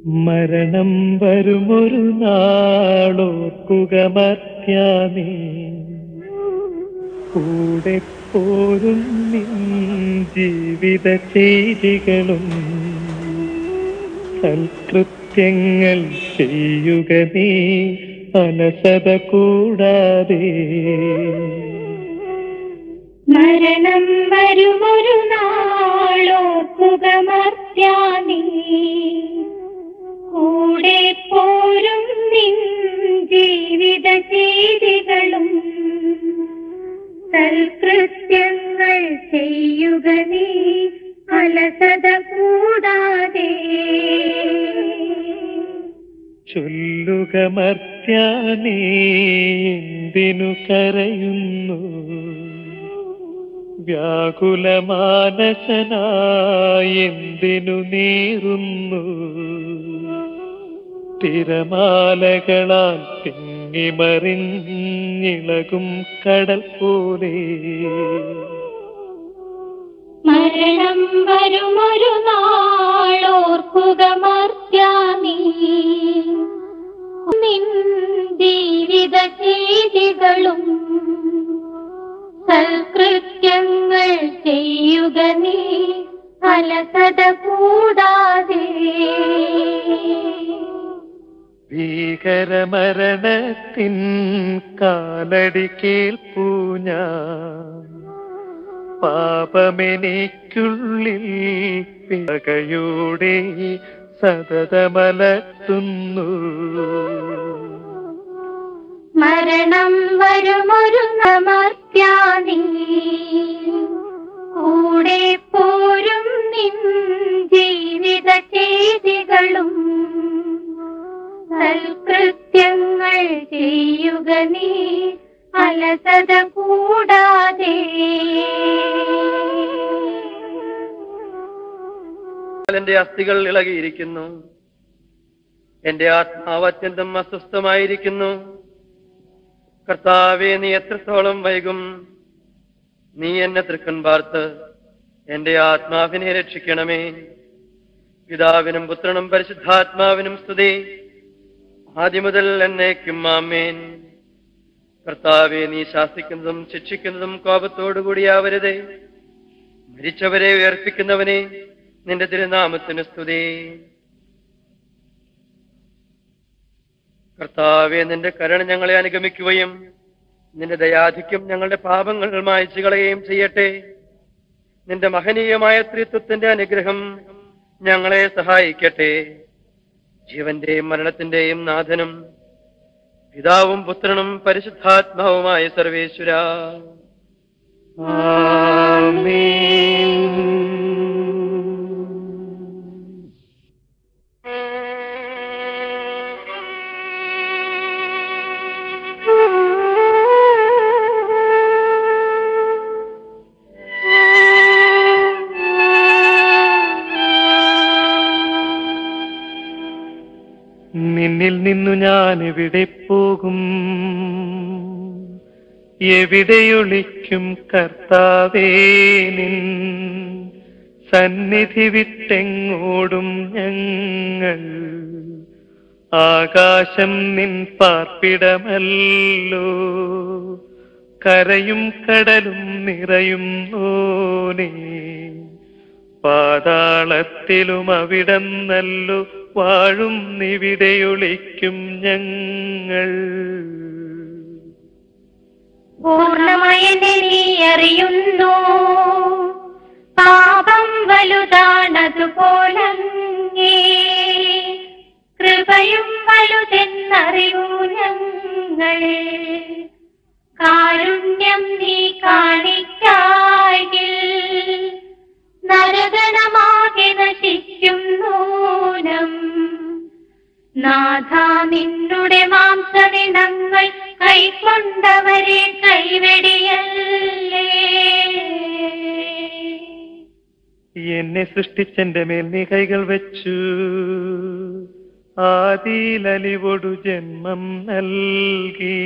മരണം വരുമൊരു നാളോർക്കുക മർത്യാനേ, കൂടെ പോരും നിൻ ജീവിത ചെയ്തികളും സൽകൃത്യങ്ങൾ ചെയ്യുക നീ അലസത കൂടാതെ. മരണം വരുമൊരു നാളോർക്കുക മർത്യാനേ, കൂടെ പോരും നിൻ ജീവിത ചെയ്തികളും സൽകൃത്യങ്ങൾ ചെയ്യുക നീ അലസത കൂടാതെ. ചൊല്ലുക മർത്യാനേ, എന്തിനു കരയുന്നു? വ്യാകുലമാനസനായി എന്തിനു നീറുന്നു? തിരമാലകളാൽ തിങ്ങിമറിഞ്ഞിളകും കടൽ പോലെ. മരണം വരുമൊരു നാളോർക്കുക മർത്യാനേ, നിൻ ജീവിത ചെയ്തികളും സൽകൃത്യങ്ങൾ ചെയ്യുക നീ അലസത കൂടാതെ. ഭീകരമരണത്തിൻ കാലടി കേൾപ്പൂ ഞാൻ, പാപമെനിക്കുള്ളിൽ പകയോടെ സതതമലർത്തുന്നു. മരണം വരുമൊരു മർത്യാനേ, കൂടെ പോരും നിൻ ജീവിത ചെയ്തികളും സൽകൃത്യങ്ങൾ ചെയ്യുക നീ അലസത കൂടാതെ. എന്റെ അസ്ഥികൾ ഇളകിയിരിക്കുന്നു, എന്റെ ആത്മാവ് അത്യന്തം അസ്വസ്ഥമായിരിക്കുന്നു. കർത്താവേ, നീ എത്രത്തോളം വൈകും? നീ എന്നെ തൃക്കൺ പാർത്ത് എന്റെ ആത്മാവിനെ രക്ഷിക്കണമേ. പിതാവിനും പുത്രനും പരിശുദ്ധാത്മാവിനും സ്തുതി, ആദ്യം മുതൽ എന്നേക്കും ആമേൻ. കർത്താവേ, നീ ശാസിക്കുന്നതും ശിക്ഷിക്കുന്നതും കോപത്തോടുകൂടിയാവരുതേ. മരിച്ചവരെ ഉയർപ്പിക്കുന്നവനെ, നിന്റെ തിരുനാമത്തിന് സ്തുതി. കർത്താവേ, നിന്റെ കരുണ ഞങ്ങളെ അനുഗമിക്കുകയും നിന്റെ ദയാധിക്യം ഞങ്ങളുടെ പാപങ്ങൾ മായ്ച്ചു കളയുകയും ചെയ്യട്ടെ. നിന്റെ മഹനീയമായ ത്രിത്വത്തിന്റെ അനുഗ്രഹം ഞങ്ങളെ സഹായിക്കട്ടെ. ജീവന്റെയും മരണത്തിന്റെയും നാഥനും പിതാവും പുത്രനും പരിശുദ്ധാത്മാവുമായ സർവേശ്വരാ, ആമേൻ. നിന്നിൽ നിന്നു ഞാൻ എവിടെ പോകും? എവിടെയൊളിക്കും കർത്താവേ? നിൻ സന്നിധി വിട്ടെങ്ങോടും ഞങ്ങൾ. ആകാശം നിൻ പാർപ്പിടമല്ലോ, കരയും കടലും നിറയുന്നോനേ. പാതാളത്തിലും അവിടന്നല്ലോ വാഴും നിവിടെയൊളിക്കും ഞങ്ങൾ. പൂർണ്ണമായെന്നെ നീ അറിയുന്നു, പാപം വലുതാണതുപോലങ്ങേ. കൃപയും വലുതെന്നറിയൂ ഞങ്ങൾ. കാരുണ്യം നീ കാണിക്കായിൽ നരകണമാകെ നശിക്കും നൂനം. നാഥ, നിന്നുടെ മാംസദിനങ്ങൾ കൈക്കൊണ്ടവരെ കൈവെടിയല്ലേ. എന്നെ സൃഷ്ടിച്ചെന്റെ മേൽ നീ കൈകൾ വെച്ചു, ആദിയിലലിവൊടു ജന്മം നൽകി.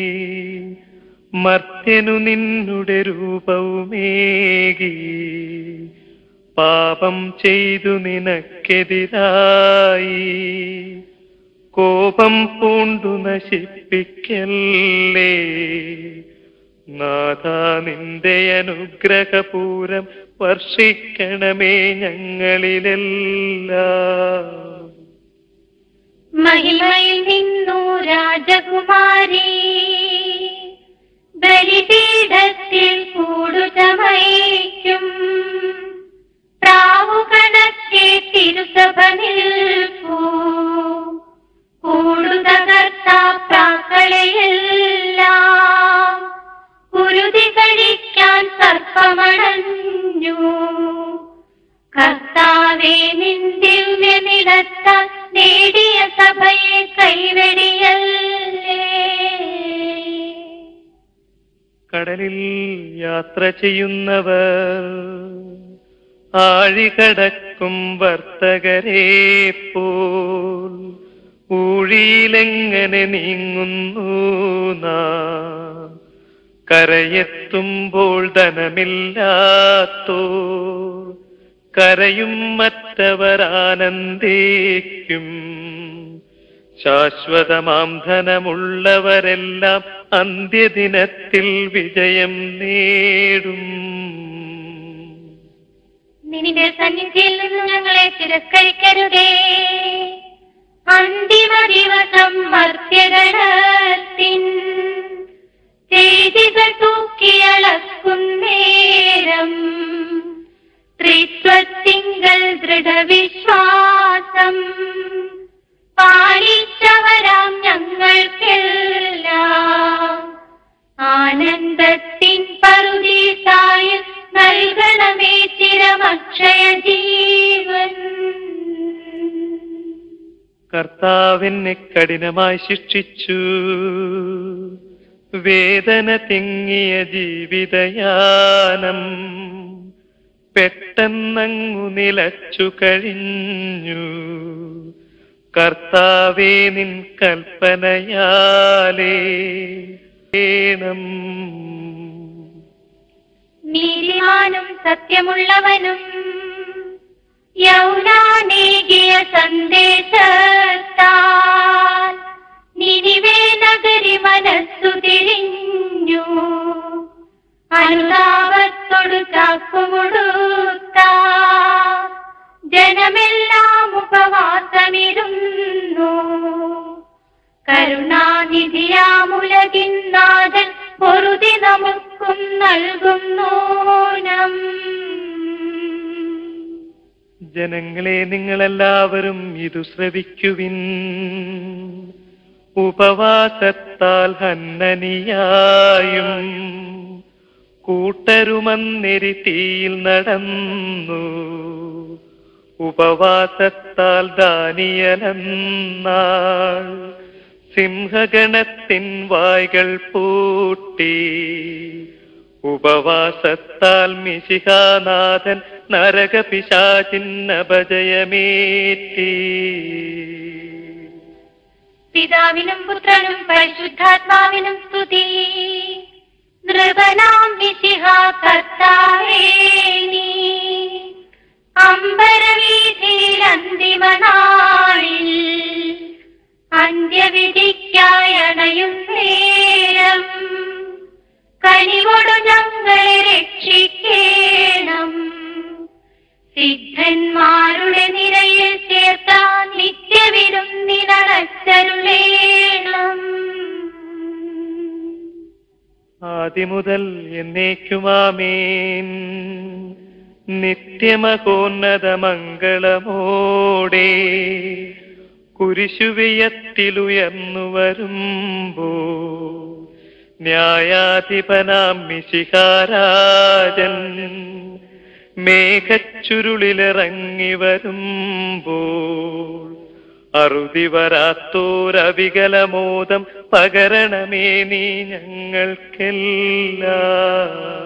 മർത്യനു നിന്നുടെ രൂപവുമേകി, പാപം ചെയ്തു നിനക്കെതിരായി കോപം പൂണ്ടു നശിപ്പിക്കല്ലേ. നാഥാ നിന്റെ അനുഗ്രഹപൂരം വർഷിക്കണമേ ഞങ്ങളിലെല്ലാം. മഹിമയിൽ നിന്നു രാജകുമാരി ബലിപീഠത്തിൽ കൂടുചമയ്ക്കും. പ്രാവുകണക്കെ തിരുസഭ നിൽപ്പൂ. കൂടുതകർത്ത പ്രാക്കളെയെല്ലാം കുരുതി കഴിക്കാൻ സർപ്പമണഞ്ഞു. കർത്താവേ നിൻ ദിവ്യനിടത്താൽ നേടിയ സഭയെ കൈവെടിയല്ലേ. കടലിൽ യാത്ര ചെയ്യുന്നവർ ആഴികടക്കും വർത്തകരെ പോൽ ഊഴിയിലെങ്ങനെ നീങ്ങുന്നു നാം. കരയെത്തുമ്പോൾ ധനമില്ലാത്തോ കരയും മറ്റവർ ആനന്ദിക്കും. ശാശ്വതമാം ധനമുള്ളവരെല്ലാം അന്ത്യദിനത്തിൽ വിജയം നേടും. നിന്റെ സന്നിധിയിൽ നിന്ന് ഞങ്ങളെ തിരസ്കരിക്കരുതേ. അന്തിമ ദിവസം മർത്യഗണത്തിൻ ചെയ്തികൾ തൂക്കിയളക്കുന്നേരം ത്രിത്വത്തിങ്കൽ ദൃഢവിശ്വാസം പാലിച്ചവരാം ഞങ്ങൾക്കെല്ലാം ആനന്ദത്തിൻ പറുദീസായി നൽകണമേ ചിരമക്ഷയ ജീവൻ. കർത്താവിനെ കഠിനമായി ശിക്ഷിച്ചു. വേദന തിങ്ങിയ ജീവിതയാനം പെട്ടെന്നങ്ങു നിലച്ചു കഴിഞ്ഞു. കർത്താവേ നിൻ കൽപ്പനയാലേ നീതിമാനും സത്യമുള്ളവനും യൗനാനേകിയ സന്ദേശത്താൽ നിനിവേ നഗരി മനസ്സു തിരിഞ്ഞു. അനുതാപത്തോടു ചാക്കുമുടുത്ത ജനമെല്ലാം ഉപവാസമിരുന്നു. കരുണാനിധിയാമുലകിൻ നാഥൻ പൊറുതി നമുക്കും നൽകുന്നോനം. ജനങ്ങളെ നിങ്ങളെല്ലാവരും ഇതു ശ്രവിക്കുവിൻ. ഉപവാസത്താൽ ഹന്നനിയായും കൂട്ടരുമന്നെരി തീയിൽ നടന്നു. ഉപവാസത്താൽ ദാനിയേലെന്നാൾ സിംഹഗണത്തിൻ വായ്കൾ പൂട്ടി. ഉപവാസത്താൽ മിശിഹാനാഥൻ നരകപിശാചിൻ അപജയമേറ്റി. പിതാവിനും പുത്രനും പരിശുദ്ധാത്മാവിനും സ്തുതി. നൃപനാം മിശിഹാ കർത്താവേ നീ അമ്പരവീഥിയിൽ അന്തിമനാളിൽ അന്ത്യവിധിക്കായി അണയും നേരം കനിവോടു ഞങ്ങളെ രക്ഷിക്കേണം. സിദ്ധന്മാരുടെ നിരയിൽ ചേർത്താൻ നിത്യവിരുന്നിനടച്ചരുളേണം. ആദിമുതൽ എന്നേക്കുമാമേൻ. നിത്യമകോന്നത മംഗളമോടെ കുരിശുവിയത്തിലുയർന്നു വരുമ്പോ ന്യായാധിപനാം മിശിഹാരാജൻ മേഘച്ചുരുളിലിറങ്ങി വരുമ്പോൾ അറുതി വരാത്തോരവികലമോദം പകരണമേ നീ ഞങ്ങൾക്കെല്ലാം.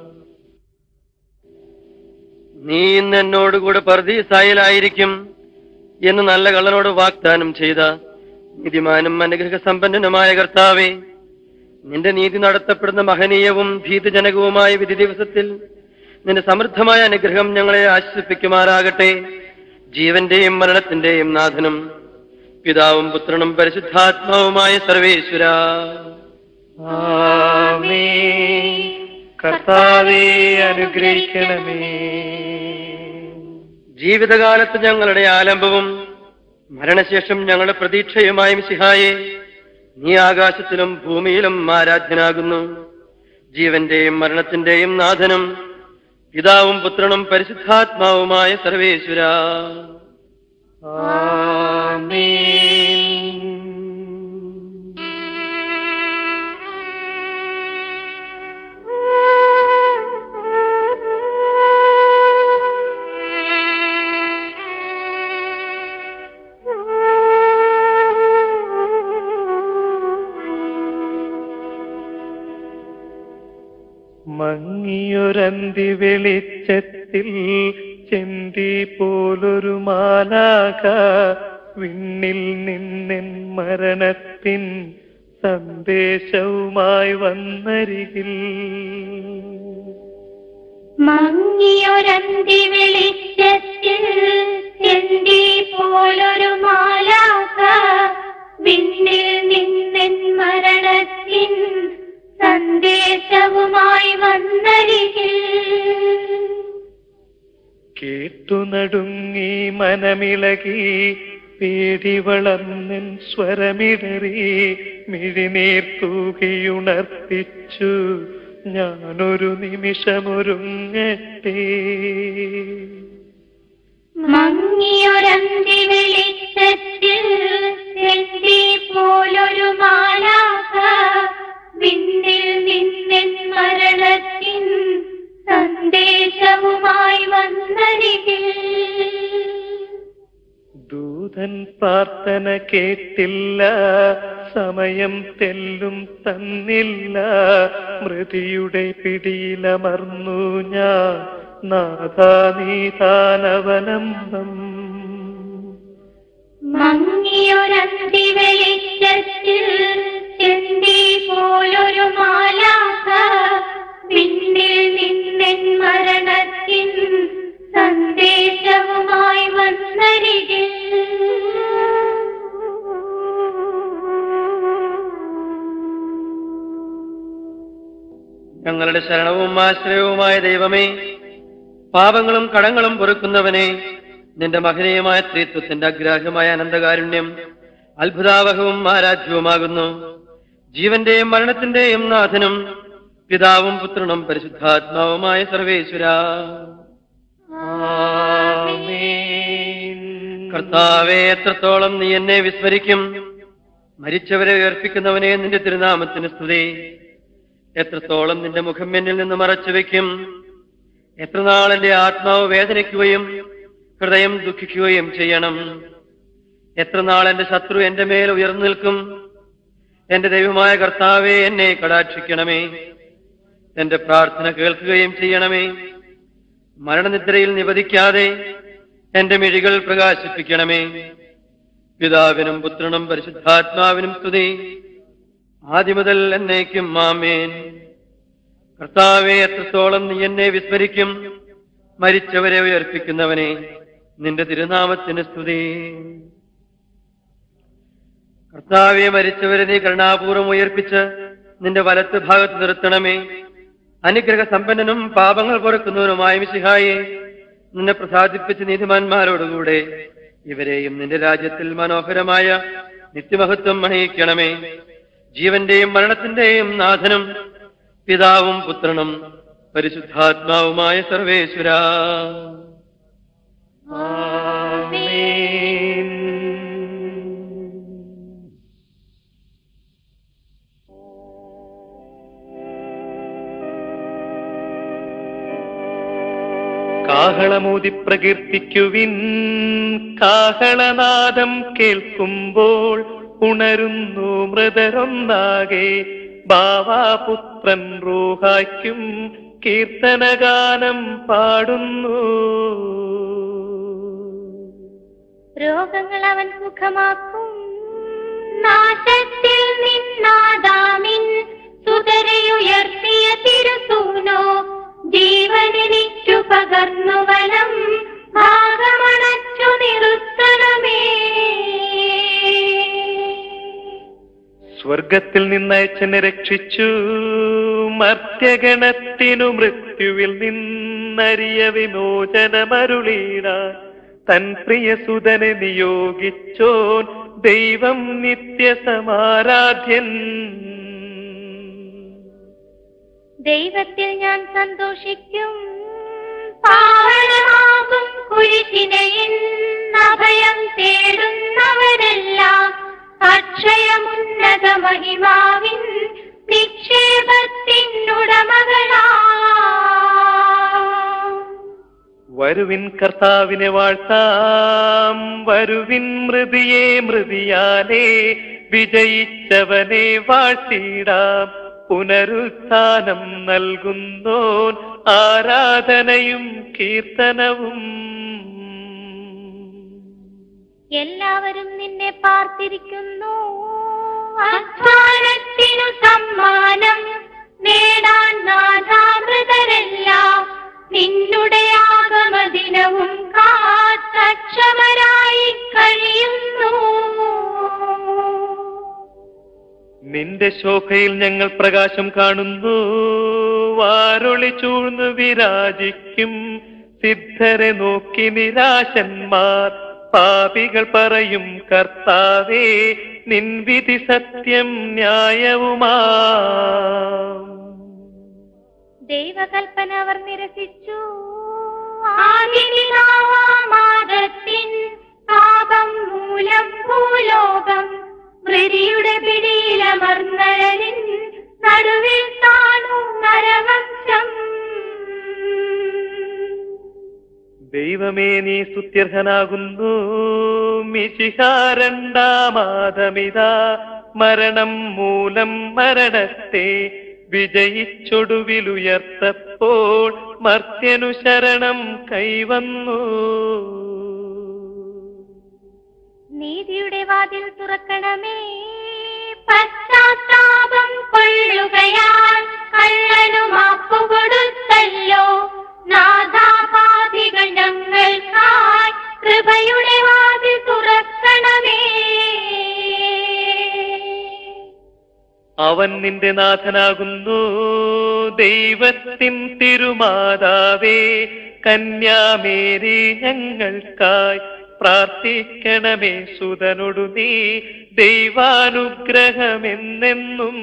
നീ ഇന്ന് എന്നോടുകൂടെ പർദീസായിലായിരിക്കും എന്ന് നല്ല കള്ളനോട് വാഗ്ദാനം ചെയ്ത നീതിമാനും അനുഗ്രഹ സമ്പന്നനുമായ കർത്താവേ, നിന്റെ നീതി നടത്തപ്പെടുന്ന മഹനീയവും ഭീതിജനകവുമായ വിധി ദിവസത്തിൽ നിന്റെ സമൃദ്ധമായ അനുഗ്രഹം ഞങ്ങളെ ആശ്വസിപ്പിക്കുമാറാകട്ടെ. ജീവന്റെയും മരണത്തിന്റെയും നാഥനും പിതാവും പുത്രനും പരിശുദ്ധാത്മാവുമായ സർവേശ്വര. ആമേൻ. കർത്താവേ അനുഗ്രഹിക്കണമേ. ജീവിതകാലത്ത് ഞങ്ങളുടെ ആലംബവും മരണശേഷം ഞങ്ങളുടെ പ്രതീക്ഷയുമായ മിശിഹായെ, നീ ആകാശത്തിലും ഭൂമിയിലും ആരാധ്യനാകുന്നു. ജീവന്റെയും മരണത്തിന്റെയും നാഥനും പിതാവും പുത്രനും പരിശുദ്ധാത്മാവുമായ സർവേശ്വര. ആമേൻ. മങ്ങിയൊരന്തി വെളിച്ചത്തിൽ ചെന്തി പോലൊരു മാലാക വിണ്ണിൽ നിന്നെൻ മരണത്തിൻ സന്ദേശവുമായി വന്നരികിൽ. മങ്ങിയൊരന്തി വെളിച്ചത്തിൽ ചെന്തി പോലൊരു മാലാക വിണ്ണിൽ നിന്നെൻ മരണത്തിൻ സന്ദേശവുമായി വന്നരികിൽ. കേട്ടു നടുങ്ങി മനമിളകി പേടി വളർന്നൻ സ്വരമിടറി മിഴിനീർ തൂകിയുണർത്തിച്ചു ഞാനൊരു നിമിഷമൊരുങ്ങട്ടെ. മങ്ങിയൊരന്തി വെളിച്ചത്തിൽ ചെന്തി പോലൊരു മാലാക വിണ്ണിൽ നിന്നെൻ മരണത്തിൻ സന്ദേശവുമായി വന്നരികിൽ. ദൂതൻ പ്രാർത്ഥന കേട്ടില്ല, സമയം തെല്ലും തന്നില്ല, മൃതിയുടെ പിടിയിലമർന്നു ഞാൻ നാഥാ നീതാനവലംബം. മങ്ങിയൊരന്തി വെളിച്ചത്തിൽ ചെന്തി പോലൊരു മാലാക വിണ്ണിൽ നിന്നെൻ മരണത്തിൻ സന്ദേശവുമായി വന്നരികിൽ. ഞങ്ങളുടെ ശരണവും ആശ്രയവുമായ ദൈവമേ, പാപങ്ങളും കടങ്ങളും പൊറുക്കുന്നവനെ, നിന്റെ മഹനീയമായ ത്രിത്വത്തിന്റെ അഗ്രാഹ്യമായ അനന്തകാരുണ്യം അത്ഭുതാവഹവും ആരാധ്യവുമാകുന്നു. ജീവന്റെയും മരണത്തിന്റെയും നാഥനും പിതാവും പുത്രനും പരിശുദ്ധാത്മാവുമായ സർവേശ്വര. ആമേൻ. കർത്താവേ, എത്രത്തോളം നീ എന്നെ വിസ്മരിക്കും. മരിച്ചവരെ ഉയർപ്പിക്കുന്നവനെ, നിന്റെ തിരുനാമത്തിന് സ്തുതി. എത്രത്തോളം നിന്റെ മുഖം എന്നിൽ നിന്ന് മറച്ചു വെക്കും. എത്രനാൾ എന്റെ ആത്മാവ് വേദനിക്കുകയും ഹൃദയം ദുഃഖിക്കുകയും ചെയ്യണം. എത്രനാൾ എന്റെ ശത്രു എന്റെ മേൽ ഉയർന്നു നിൽക്കും. എന്റെ ദൈവമായ കർത്താവേ, എന്നെ കടാക്ഷിക്കണമേ. എന്റെ പ്രാർത്ഥന കേൾക്കുകയും ചെയ്യണമേ. മരണനിദ്രയിൽ നിവധിക്കാതെ എന്റെ മിഴികൾ പ്രകാശിപ്പിക്കണമേ. പിതാവിനും പുത്രനും പരിശുദ്ധാത്മാവിനും സ്തുതി, ആദിമുതൽ എന്നേക്കും ആമേൻ. കർത്താവേ, എത്രത്തോളം നീ എന്നെ വിസ്മരിക്കും. മരിച്ചവരെ ഉയർപ്പിക്കുന്നവനെ, നിന്റെ തിരുനാമത്തിന് സ്തുതി. കർത്താവെ, മരിച്ചവരെ നീ കരുണാപൂർവം ഉയർപ്പിച്ച് നിന്റെ വലത്ത് ഭാഗത്ത് നിർത്തണമേ. അനുഗ്രഹ സമ്പന്നനും പാപങ്ങൾ പൊറുക്കുന്നവനുമായ മിശിഹായെ, നിന്നെ പ്രസാദിപ്പിച്ച് നീതിമാന്മാരോടുകൂടെ ഇവരെയും നിന്റെ രാജ്യത്തിൽ മനോഹരമായ നിത്യമഹത്വം അണിയിക്കണമേ. ജീവന്റെയും മരണത്തിന്റെയും നാഥനും പിതാവും പുത്രനും പരിശുദ്ധാത്മാവുമായ സർവേശ്വര. ആമേൻ. കാഹളമൂതി പ്രകീർത്തിക്കുവിൻ, കാഹളനാദം കേൾക്കുമ്പോൾ ഉണരുന്നു മൃതരൊന്നാകെ. ബാവാപുത്രൻ റൂഹായ്ക്കും കീർത്തനഗാനം പാടുന്നു. രോഗങ്ങൾ അവൻ സുഖമാക്കും. നാശത്തിൽ നിന്നാദാമിൻ സുതരയുയർത്തിയ തിരുസൂനോ ജീവനെനിക്കു പകർന്നു വലം ഭാഗമണച്ചു നിർത്തണമേ. സ്വർഗത്തിൽ നിന്നയച്ചെന്നെ രക്ഷിച്ചു, മർത്യഗണത്തിനു മൃത്യുവിൽ നിന്നറിയ വിമോചനമരുളീടാൻ തൻ പ്രിയസുതനെ നിയോഗിച്ചോൻ ദൈവം നിത്യസമാരാധ്യൻ. ദൈവത്തിൽ ഞാൻ സന്തോഷിക്കും, പാവനമാകും കുരിശിനയിൽ അഭയം തേടുന്നവരെല്ലാം അക്ഷയമുന്നത മഹിമാവിൻ നിക്ഷേപത്തിനുടമകളാ. വരുവിൻ കർത്താവിനെ വാഴ്ത്താം, വരുവിൻ മൃതിയെ മൃതിയാലേ വിജയിച്ചവനെ വാഴ്ത്തിടാം. പുനരുത്ഥാനം നൽകുന്നോൻ ആരാധനയും കീർത്തനവും. എല്ലാവരും നിന്നെ പാർത്തിരിക്കുന്നു, അധ്വാനത്തിനു സമ്മാനം നേടാൻ നാഥാമൃതരെല്ലാം നിന്നുടെ ആഗമദിനവും കാത്തക്ഷമരായി കഴിയുന്നു. നിന്റെ ശോഭയിൽ ഞങ്ങൾ പ്രകാശം കാണുന്നു, വാരൊളി ചൂഴ്ന്നു വിരാജിക്കും സിദ്ധരെ നോക്കി നിരാശന്മാർ. പാപികൾ പറയും കർത്താവേ നിൻവിധി സത്യം ന്യായവുമാ. ദൈവകൽപ്പന അവർ നിരസിച്ചു, ആദിപിതാവാമാദത്തിൻ പാപം മൂലം ഭൂലോകം മൃതിയുടെ പിടിയിലമർന്നഴലിൻ നടുവിൽ താണു നരവംശം. ദൈവമേ നീ സ്തുത്യർഹനാകുന്നു, മിശിഹാരണ്ടാമാദമിതാ മരണം മൂലം മരണത്തെ വിജയിച്ചൊടുവിലുയർത്തപ്പോൾ മർത്യനു ശരണം കൈവന്നു. നീതിയുടെ വാതിൽ തുറക്കണമേ, പശ്ചാത്താപം കൊള്ളുകയാൽ കള്ളനു മാപ്പു കൊടുത്തല്ലോ. നാഥാപാപികൾ ഞങ്ങൾക്കായി കൃപയുടെ വാതിൽ തുറക്കണമേ. അവൻ നിന്റെ നാഥനാകുന്നു, ദൈവത്തിൻ തിരുമാതാവേ കന്യാമേരി ഞങ്ങൾക്കായി പ്രാർത്ഥിക്കണമേ. സുതനൊടു നീ ദൈവാനുഗ്രഹമെന്നെന്നും.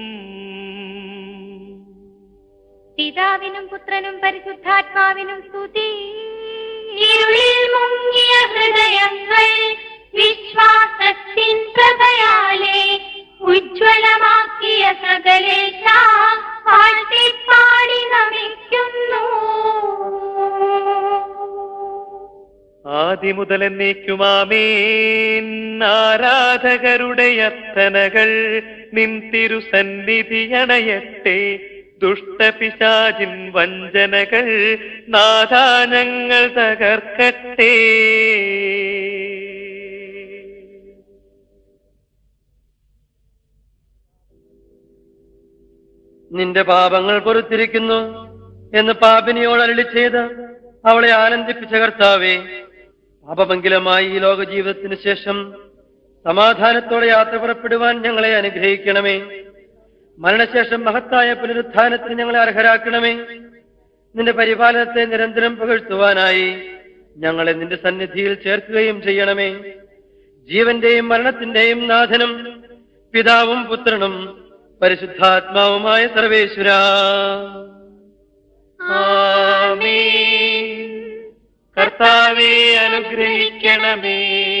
പിതാവിനും പുത്രനും പരിശുദ്ധാത്മാവിനും സ്തുതി. ഇരുളിൽ മുങ്ങിയ ഹൃദയങ്ങൾ വിശ്വാസത്തിൻ പ്രഭയാലെ ഉജ്ജ്വലമാക്കിയ സകലേശ പാടി നമിക്കുന്നു. ആദിമുതൽ എന്നേക്കുമാമേൻ. ആരാധകരുടെ അർത്ഥനകൾ നിൻ തിരുസന്നിധി അണയട്ടെ. ദുഷ്ടപിശാചിൻ വഞ്ചനകൾ നാഥാ ഞങ്ങൾ തകർക്കട്ടെ. നിന്റെ പാപങ്ങൾ പൊറുത്തിരിക്കുന്നു എന്ന് പാപിനിയോട് അരുളി ചെയ്ത് അവളെ ആനന്ദിപ്പിച്ച കർത്താവേ, പാപമംഗലമായി ഈ ലോക ജീവിതത്തിന് ശേഷം സമാധാനത്തോടെ യാത്ര പുറപ്പെടുവാൻ ഞങ്ങളെ അനുഗ്രഹിക്കണമേ. മരണശേഷം മഹത്തായ പുനരുത്ഥാനത്തിന് ഞങ്ങളെ അർഹരാക്കണമേ. നിന്റെ പരിപാലനത്തെ നിരന്തരം പുകഴ്ത്തുവാനായി ഞങ്ങളെ നിന്റെ സന്നിധിയിൽ ചേർക്കുകയും ചെയ്യണമേ. ജീവന്റെയും മരണത്തിന്റെയും നാഥനും പിതാവും പുത്രനും പരിശുദ്ധാത്മാവുമായ സർവേശ്വരാ, ആമേൻ. കർത്താവേ അനുഗ്രഹിക്കണമേ.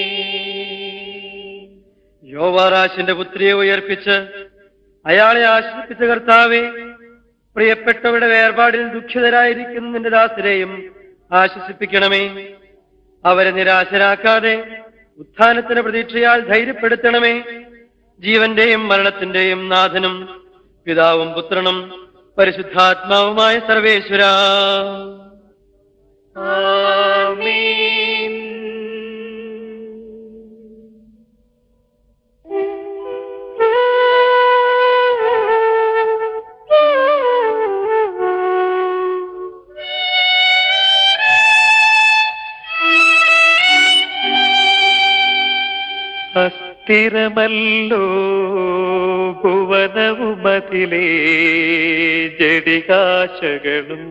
യോവാറാശിന്റെ പുത്രിയെ ഉയർപ്പിച്ച് അയാളെ ആശ്വസിപ്പിച്ച കർത്താവേ, പ്രിയപ്പെട്ടവരുടെ വേർപാടിൽ ദുഃഖിതരായിരിക്കുന്ന നിന്റെ ദാസരെയും ആശ്വസിപ്പിക്കണമേ. അവരെ നിരാശരാക്കാതെ ഉത്ഥാനത്തിന്റെ പ്രതീക്ഷയാൽ ധൈര്യപ്പെടുത്തണമേ. ജീവന്റെയും മരണത്തിന്റെയും നാഥനും പിതാവും പുത്രനും പരിശുദ്ധാത്മാവുമായ സർവേശ്വരാ, ആമേൻ. അസ്ഥിരമല്ലോ ഭുവനവുമതിലേ ജടികാശകളും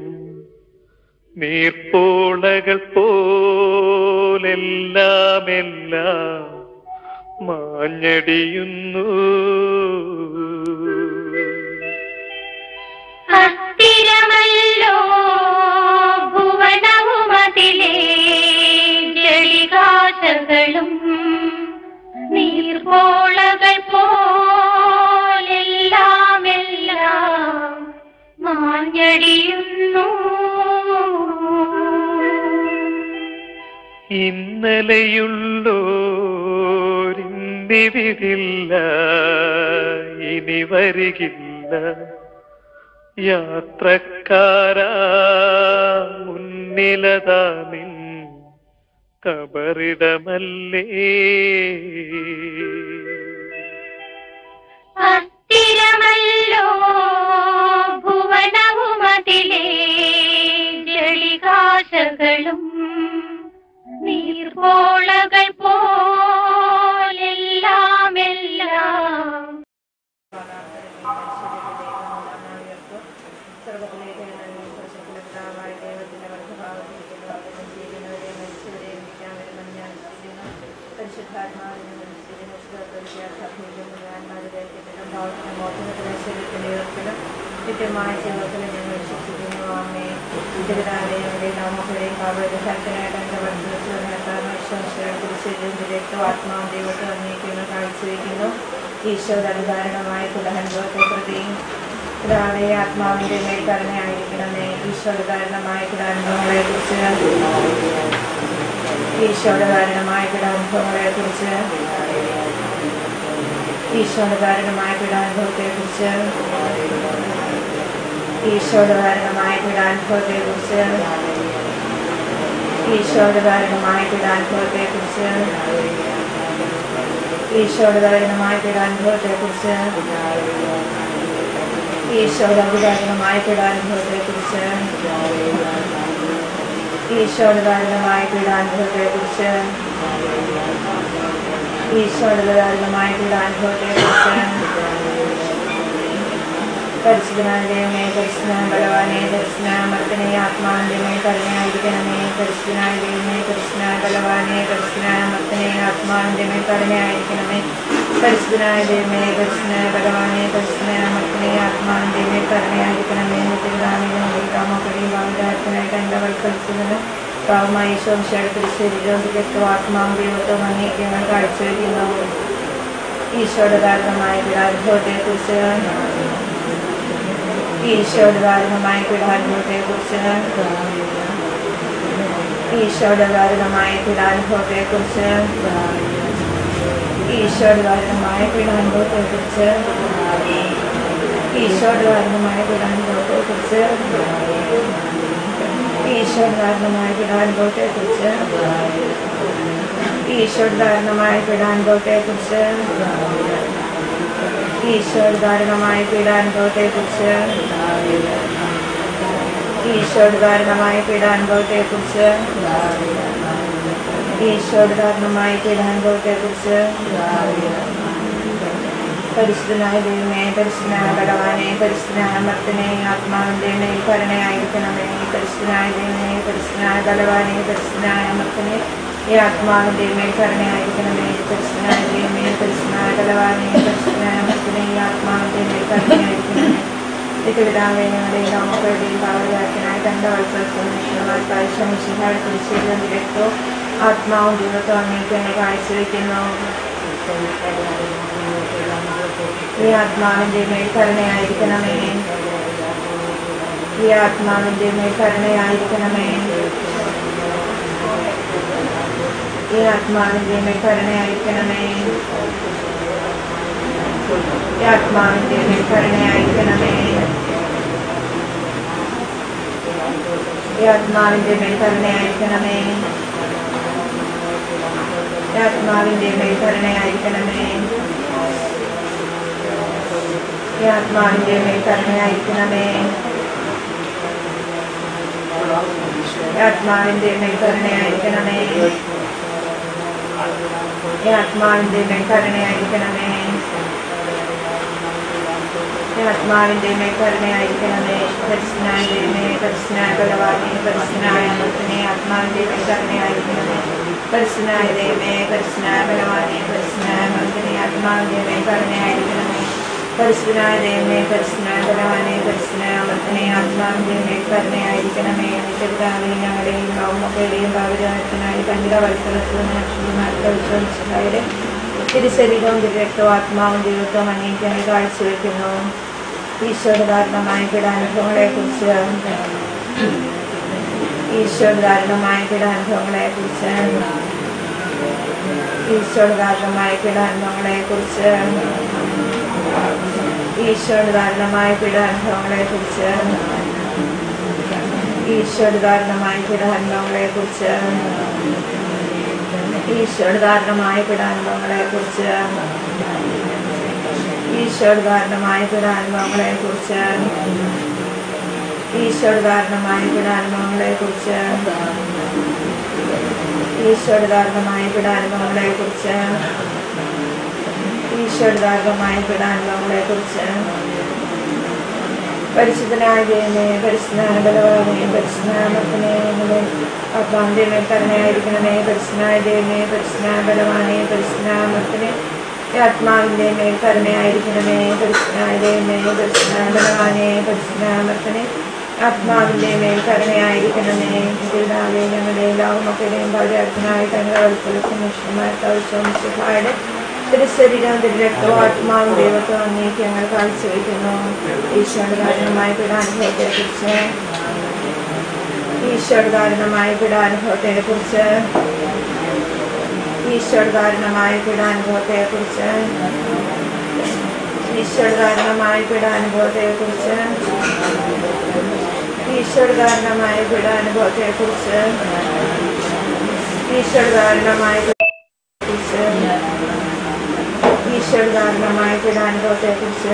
നീർപ്പോളകൾ പോലെല്ലാമെല്ലാം മാഞ്ഞടിയുന്നു. അസ്ഥിരമല്ലോ ഭുവനവുമതിലേ ജളികാശകളും നീർപ്പോളകൾ പോലെല്ലാമെല്ലാം മാഞ്ഞടിയുന്നു. ഇന്നലെയുള്ളോരിന്നിവിടില്ല, ഇനി വരികില്ല. യാത്രക്കാരാ മുന്നിലതാ നിൻ കബറിടമല്ലേ. അസ്ഥിരമല്ലോ ഭുവനവുമതിലേ ജളികാശകളും നീർപ്പോളകൾ പോലെല്ലാമെല്ലാം. നിത്യമായ ജീവിതത്തിൽ ഞങ്ങൾ വിശ്വസിക്കുന്നു. അമ്മേ പിതാവിനെയും നാമങ്ങളെയും ആത്മാവും ദൈവത്തെ അന്വേഷിക്കുന്ന കാഴ്ചവെക്കുന്നു. ഈശോയുടെ അധികാരണമായ കുലഹനുഭവത്തെ പ്രതിയും പിതാവെ ആത്മാവിന്റെ മേൽ കരുണയായിരിക്കണമേ. ഈശോയുടെ കാരണമായ കുലാനുഭവങ്ങളെ കുറിച്ച് ഈശോയുടെ കാരണമായ പിടാനുഭവങ്ങളെ കുറിച്ച് ഈശോയുടെ കാരണമായ പിടാനുഭവത്തെ കുറിച്ച് ഈശോയുടെ കാരണമായ പിടാനുഭവത്തെ കുറിച്ച് ഈശോയുടെ കാരണമായ പിടാനുഭവത്തെ കുറിച്ച് ഈശോയുടെ കാരണമായ പിടാനുഭവത്തെ കുറിച്ച് ഈശോയുടെ അതികാരണമായ പിടാനുഭവത്തെ കുറിച്ച് ഈശോയുടെ കാരണമായ പീഡാനുഭവത്തെ കുറിച്ച് ഈശോയുടെ കാരണമായ പീഡാനുഭവത്തെ കുറിച്ച് പരിശുദ്ധനായ ദൈവമേ, പരിശുദ്ധനായ ബലവാനെ, പരിശുദ്ധനായ മർത്തനെ, ആത്മാവിന്റെ മേൽ കരുണയായിരിക്കണമേ. പരിശുദ്ധനായ ദൈവമേ, പരിശുദ്ധനായ ബലവാനെ, പരിശുദ്ധനായ മർത്തനെ, ആത്മാവിന്റെ മേൽ കരുണയായിരിക്കണമേ. പരിശുദ്ധനായ ദൈവമേ, പരിശുദ്ധനായ ബലവാനെ, പരിശുദ്ധനായ മർത്തനെ, ആത്മാവിന്റെ മേൽ കരുണയായിരിക്കണമേ. നിത്യപിതാവിനും ഭാവിതാരത്തിനായിട്ട് എന്റെ വത്സരിക്കുന്നത് പാവമായ ഈശോയുടെ ശരീരവും ആത്മാവും ദൈവത്വം അംഗീകരിക്കുന്ന കാഴ്ചവെക്കുന്നു. ഈശോയുടെ കാരണമായ പീഡാനുഭവത്തെ കുറിച്ച് ഈശോയുടെ കാരണമായ പീഡാനുഭവത്തെ കുറിച്ച് ഈശോയുടെ കാരണമായ പീഡാനുഭവത്തെ കുറിച്ച് ഈശോയുടെ കാരണമായ പീഡാനുഭവത്തെ കുറിച്ച് ഈശോയുടെ കാരണമായ പീഡാനുഭവത്തെ കുറിച്ച് ഈശോയുടെ കാരണമായ പീഡാനുഭവത്തെ കുറിച്ച് ഈശോയുടെ കാരണമായ പീഡാനുഭവത്തെ കുറിച്ച് ഈശോയുടെ കാരണമായ പീഡാനുഭവത്തെ കുറിച്ച് ഈശോയുടെ കാരണമായ പീഡാനുഭവത്തെ കുറിച്ച് ഈശോയുടെ കാരണമായ പീഡാനുഭവത്തെ കുറിച്ച് പരിശുദ്ധനായ ദൈവമേ, പരിശുദ്ധനായ ബലവാനെ, പരിശുദ്ധനായ മർത്തനെ, ആത്മാവിന്റെ മേൽ കരുണയായിരിക്കണമേ. പരിശുദ്ധനായ ദൈവമേ, പരിശുദ്ധനായ ബലവാനെ, പരിശുദ്ധനായ മർത്തനെ, ഈ ആത്മാവിന്റെ മേൽ കരുണയായിരിക്കണമേ. പരിശുദ്ധനായ ദൈവമേ, പരിശുദ്ധനായ ബലവാനെ, പരിശുദ്ധനായ മർത്തനെ, ഈ ആത്മാവിന്റെ മേൽ കരുണയായിരിക്കണമേ. നിത്യപിതാവേ, ഞങ്ങളുടെ നാമങ്ങളുടെയും ഭാവരാജനായി തന്റെ വത്സരമായി ശമിശിഹാടുത്തോ ആത്മാവും ദൈവത്വം അങ്ങേക്ക് കാഴ്ചവെക്കുന്നു. ഈ ആത്മാവിന്റെ മേൽ കരുണയായിരിക്കണമേ. ഈ ആത്മാവിന്റെ മേൽ കരുണയായിരിക്കണമേ. ഈ ആത്മാവിന്റെ മേൽ കരുണയായിരിക്കണമേ. ഈ ആത്മാവിന്റെ മേൽ കരുണയായിരിക്കണമേ. ഈ ആത്മാവിന്റെ മേൽ കരുണയായിരിക്കണമേ. ഈ ആത്മാവിന്റെ മേൽ കരുണയായിരിക്കണമേ. ഈ ആത്മാവിന്റെ മേൽ കരുണയായിരിക്കണമേ. ഈ ആത്മാവിന്റെ മേൽ കരുണയായിരിക്കണമേ. ഈ ആത്മാവിന്റെ മേൽ കരുണയായിരിക്കണമേ. ആത്മാവിന്റെ മേൽ കരുണയായിരിക്കണമേ. പരിശുദ്ധനായ ദൈവമേ, പരിശുദ്ധനായ ബലവാനേ, പരിശുദ്ധനായ അമർത്തനെ, ആത്മാവിന്റെ മേൽ കരുണയായിരിക്കണമേ. പരിശുദ്ധനായ ദൈവമേ, പരിശുദ്ധനായ ബലവാനേ, പരിശുദ്ധനായ അമർത്തനെ, ആത്മാവിന്റെ മേൽ കരുണയായിരിക്കണമേ. പരിശുദ്ധനായ ദൈവമേ, പരിശുദ്ധനായ ബലവാനേ, പരിശുദ്ധനായ അമർത്തനെ, ആത്മാവിന്റെ മേൽ കരുണയായിരിക്കണമേ. നിത്യപിതാവേ, ഞങ്ങളുടെയും ലോകമൊക്കെയും ഭാവജാതനായി കന്യക വത്സരയുടെ തിരുശരീരവും തിരുരക്തവും ആത്മാവും ദൈവത്വം അംഗീകരിക്കാൻ കാഴ്ചവെക്കുന്നു. ഈശ്വരധാരണമായ പീഡാനുഭവങ്ങളെ കുറിച്ച് ഈശ്വരധാരണമായ പീഡാനുഭവങ്ങളെ കുറിച്ച് ഈശ്വരധാരണമായ പീഡാനുഭവങ്ങളെ കുറിച്ച് ഈശ്വരധാരണമായ പീഡാനുഭവങ്ങളെ കുറിച്ച് ഈശ്വരധാരണമായ പീഡാനുഭവങ്ങളെ കുറിച്ച് ഈശ്വരധാരണമായ പീഡാനുഭവങ്ങളെ കുറിച്ച് ഈശ്വരധാരണമായ പീഡാനുഭവങ്ങളെ കുറിച്ച് ഈശ്വരധാരണമായ പീഡാനുഭവങ്ങളെ കുറിച്ച് ഈശ്വരധാരണമായ പീഡാനുഭവങ്ങളെ കുറിച്ച് ഈശ്വരധാരണമായ പീഡാനുഭവങ്ങളെ കുറിച്ച് പരിശുദ്ധനായ ദൈവമേ, പരിശുദ്ധനായ ബലവാനേ, പരിശുദ്ധനായ അമർത്തനെ, ആത്മാവിന്റെ മേൽ കരുണയായിരിക്കണമേ. പരിശുദ്ധനായ ദൈവമേ, പരിശുദ്ധനായ ബലവാനേ, പരിശുദ്ധനായ അമർത്തനെ, ആത്മാവിന്റെ മേൽ കരുണയായിരിക്കണമേ. പരിശുദ്ധനായ ദൈവമേ, പരിശുദ്ധനായ ബലവാനേ, പരിശുദ്ധനായ അമർത്തനെ, ആത്മാവിന്റെ മേൽ കരുണയായിരിക്കണമേ. പിതാവേ, ഞങ്ങളുടെ ലോകമൊക്കെയും പൗരാർത്ഥനായി തങ്ങളുടെ വത്സലത്തിന്റെ തിരുശരീരം തിരുരക്തവും ആത്മാവും ദൈവത്വം അങ്ങേക്ക് ഞങ്ങൾ കാഴ്ചവെക്കുന്നു. ഈശ്വരധാരണമായ പീഡാനുഭവത്തെ കുറിച്ച് ഈശ്വരധാരണമായ പീഡാനുഭവത്തെ കുറിച്ച് ഈശ്വരധാരണമായ പീഡാനുഭവത്തെ കുറിച്ച് ഈശ്വരധാരണമായ പീഡാനുഭവത്തെ കുറിച്ച് ഈശ്വരധാരണമായ പീഡാനുഭവത്തെ കുറിച്ച് ഈശ്വരധാരണമായ കുറിച്ച് ഈശ്വരധാരണമായ പീഡാനുഭവത്തെ കുറിച്ച്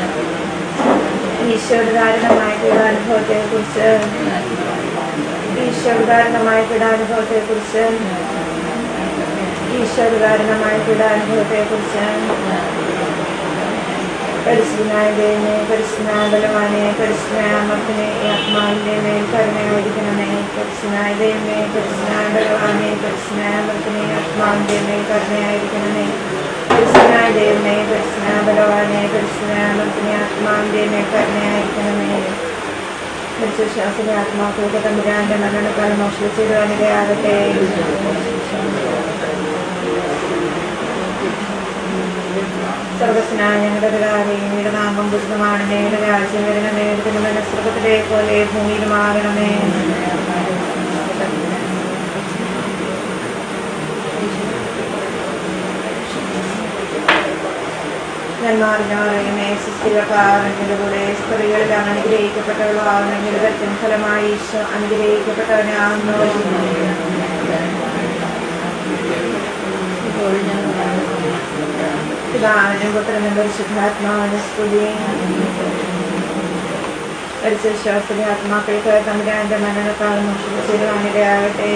ഈശ്വരധാരണമായ പീഡാനുഭവത്തെ കുറിച്ച് ഈശ്വരധാരണമായ പീഡാനുഭവത്തെ കുറിച്ച് ഈശ്വരധാരണമായ പീഡാനുഭവത്തെ കുറിച്ച് പരിശുദ്ധനായ ദൈവമേ, പരിശുദ്ധനായ ബലവാനേ, പരിശുദ്ധനായ അമർത്തനെ, ആത്മാവിന്റെ മേൽ കരുണയായിരിക്കണമേ. പരിശുദ്ധനായ ദൈവമേ, പരിശുദ്ധനായ ബലവാനേ, പരിശുദ്ധനായ അമർത്തനെ, ആത്മാവിന്റെ മേൽ കരുണയായിരിക്കണമേ. പരിശുദ്ധനായ ദൈവമേ, പരിശുദ്ധനായ ബലവാനേ, പരിശുദ്ധനായ അമർത്തനെ, ആത്മാവിന്റെ മേൽ കരുണയായിരിക്കണമേ. പരിശുദ്ധാസിന്റെ ആത്മാക്കൾക്ക് തമ്പുരാന്റെ മരണത്താൽ മോഷിച്ചിടുവാനിടയാകട്ടെ. സർവസ്നായ ഞങ്ങളുടെ പിതാവേ, അങ്ങയുടെ നാമം പൂജിതമാകണമേ. അങ്ങയുടെ രാജ്യം വരണമേ. തിരുമന സ്വർഗ്ഗത്തിലെ പോലെ ഭൂമിയിലുമാകണമേ. നന്മാറിഞ്ഞോറയുമേ, സുസ്ഥിരക്കാരങ്ങളുടെ കൂടെ സ്ത്രീകളിൽ അനുഗ്രഹിക്കപ്പെട്ടവളാകുന്ന അങ്ങയുടെ ഫലമായി ഈശോ അനുഗ്രഹിക്കപ്പെട്ടവനാകുന്നു. പിതാവിനും പുത്രനും പരിശുദ്ധാത്മാവിനും സ്തുതി. പരിശുദ്ധാസിന്റെ ആത്മാക്കൾക്ക് തമ്പുരാന്റെ മരണത്താൽ മോഷിച്ചിടുവാനിടയാകട്ടെ.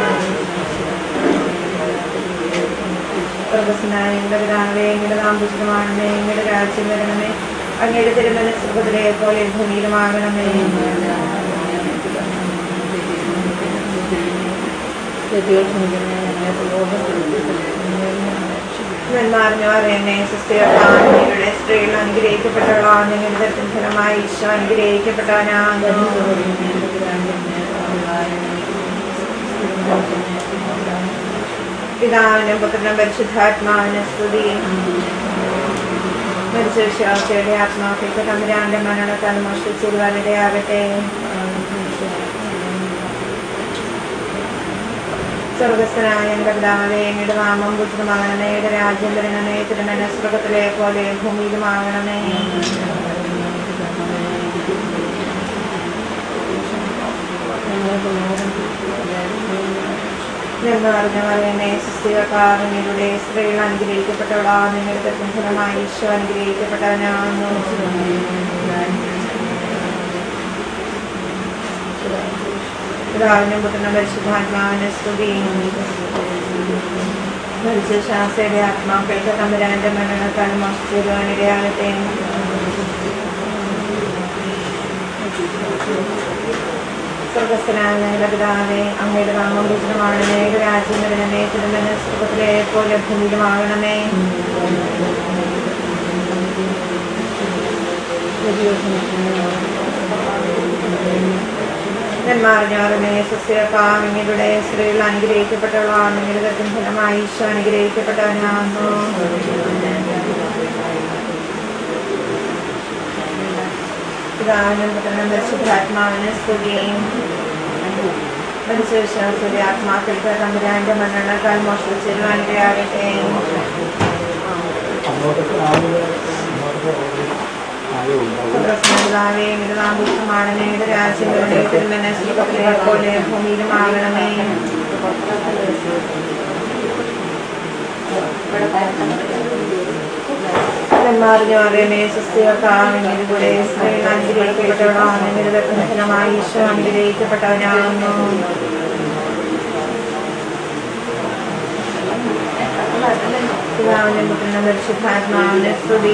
സ്വർഗ്ഗസ്നായ ഞങ്ങളുടെ പിതാവേ, അങ്ങയുടെ നാമം പൂജിതമാകണമേ. അങ്ങയുടെ രാജ്യം വരണമേ. അങ്ങയുടെ തിരുമനസ്സ് സ്വർഗ്ഗത്തിലെ പോലെ ഭൂമിയിലുമാകണമേ. നന്മാറിഞ്ഞോറയുമേ, സുസ്ഥിരക്കാരുടെ സ്ത്രീകൾ അനുഗ്രഹിക്കപ്പെട്ടവളാണ്. നിങ്ങളുടെ ഫലമായി ഈശോ അനുഗ്രഹിക്കപ്പെട്ടവനാകുന്നു. പിതാവിനും പുത്രനും പരിശുദ്ധാത്മാവിനും സ്തുതി. മരിച്ചവരുടെ ആത്മാക്കൾക്ക് തമ്പുരാന്റെ മരണത്താൽ മോഷിച്ചിടുവാനിടയാകട്ടെ. സ്വർഗസ്ഥനായ ഞങ്ങളുടെ പിതാവേ, അങ്ങയുടെ നാമം പൂജിതമാകണമേ. അങ്ങയുടെ രാജ്യം വരണമേ. തിരുമന സ്വർഗ്ഗത്തിലെ പോലെ ഭൂമിയിലുമാകണമേ. എന്ന് പറഞ്ഞ പറയുന്നേ, സുസ്ഥിരക്കാരനിലൂടെ സ്ത്രീകൾ അനുഗ്രഹിക്കപ്പെട്ടവളാണ്. നിങ്ങളുടെ ഫലമായി ഈശോ അനുഗ്രഹിക്കപ്പെട്ടവനാകുന്നു. പിതാവിനും പുത്രനും പരിശുദ്ധാത്മാവിനും സ്തുതി. മരിച്ച ശാസ്ത്രയുടെ ആത്മാക്കൾക്ക് തമ്പുരാന്റെ മരണത്താൽ മോഷിച്ചിരുവാനിടയാകട്ടെ. സ്വർഗസ്ഥനായ ഞങ്ങളുടെ പിതാവേ, അങ്ങയുടെ നാമം പൂജിതമാകണമേ. അങ്ങയുടെ രാജ്യം വരണമേ. തിരുമനസ്സ് സ്വർഗ്ഗത്തിലെ പോലെ ഭൂമിയിലുമാകണമേ. ന്മാറിഞ്ഞാറുമേ സസ്യക്കാമിങ്ങളുടെ സ്ത്രീകൾ അനുഗ്രഹിക്കപ്പെട്ടവളാണ്. നിങ്ങളുടെ ഫലമായി ഈശോ അനുഗ്രഹിക്കപ്പെട്ടവനാകുന്നു. പിതാവിനും പുത്രനും പരിശുദ്ധാത്മാവിന് സ്തുതിയും. മനുഷ്യവിശ്വാസത്തിന്റെ ആത്മാക്കൾക്ക് തമ്പുരാന്റെ മരണത്താൽ മോഷ്ടിച്ചിരുവാനിടയാകട്ടെ. പിതാവേ, അങ്ങയുടെ നാമം പൂജിതമാകണമേ. അങ്ങയുടെ രാജ്യം വരണമേ. തിരുമനസ്സ് സ്വർഗ്ഗത്തിലെ പോലെ ഭൂമിയിലുമാകണമേ. ന്മാറിഞ്ഞാറേമേ സ്വസ്തികർത്താവിന്റെ കൂടെ സ്ത്രീകൾ അനുഗ്രഹിക്കപ്പെട്ടവളാണ്. നിങ്ങളുടെ ഫലമായി ഈശോ അനുഗ്രഹിക്കപ്പെട്ടവനാകുന്നു. പിതാവിനും പുത്രനും പരിശുദ്ധാത്മാവിന് സ്തുതി.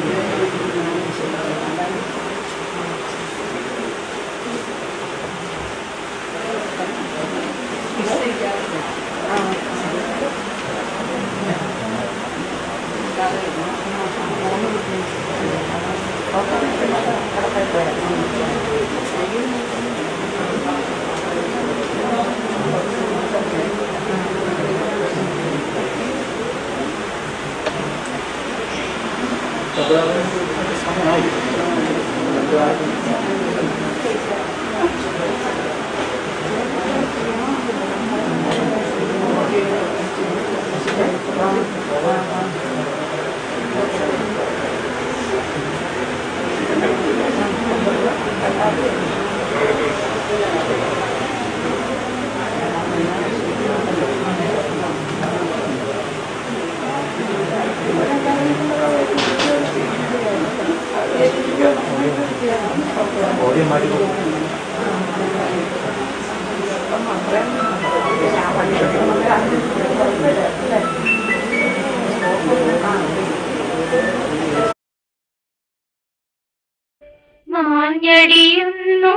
മാഞ്ഞടിയുന്നു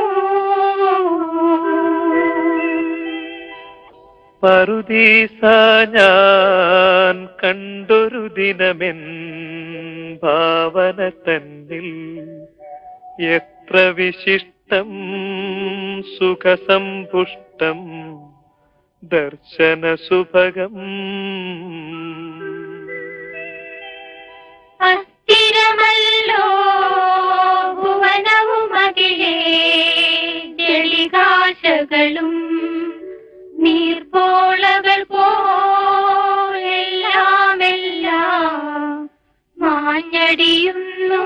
പറുദീസ ഞാൻ കണ്ടൊരു ദിനമെൻ ഭാവന തന്നിൽ എത്ര വിശിഷ്ടം സുഖസമ്പുഷ്ടം ദർശന സുഭഗം. അസ്ഥിരമല്ലോ ഭുവനവുമതിലേ ജളികാശകളും നീർപ്പോളകൾ പോലെല്ലാമെല്ലാം മാഞ്ഞടിയുന്നു.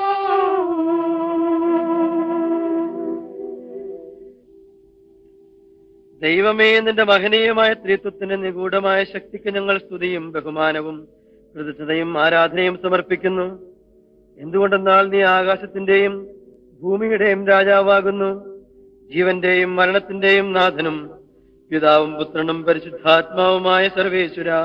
ദൈവമേ, നിന്റെ മഹനീയമായ ത്രിത്വത്തിന്റെ നിഗൂഢമായ ശക്തിക്ക് ഞങ്ങൾ സ്തുതിയും ബഹുമാനവും കൃതജ്ഞതയും ആരാധനയും സമർപ്പിക്കുന്നു. എന്തുകൊണ്ടെന്നാൽ നീ ആകാശത്തിന്റെയും ഭൂമിയുടെയും രാജാവാകുന്നു. ജീവന്റെയും മരണത്തിന്റെയും നാഥനും പിതാവും പുത്രനും പരിശുദ്ധാത്മാവുമായ സർവേശ്വരാ.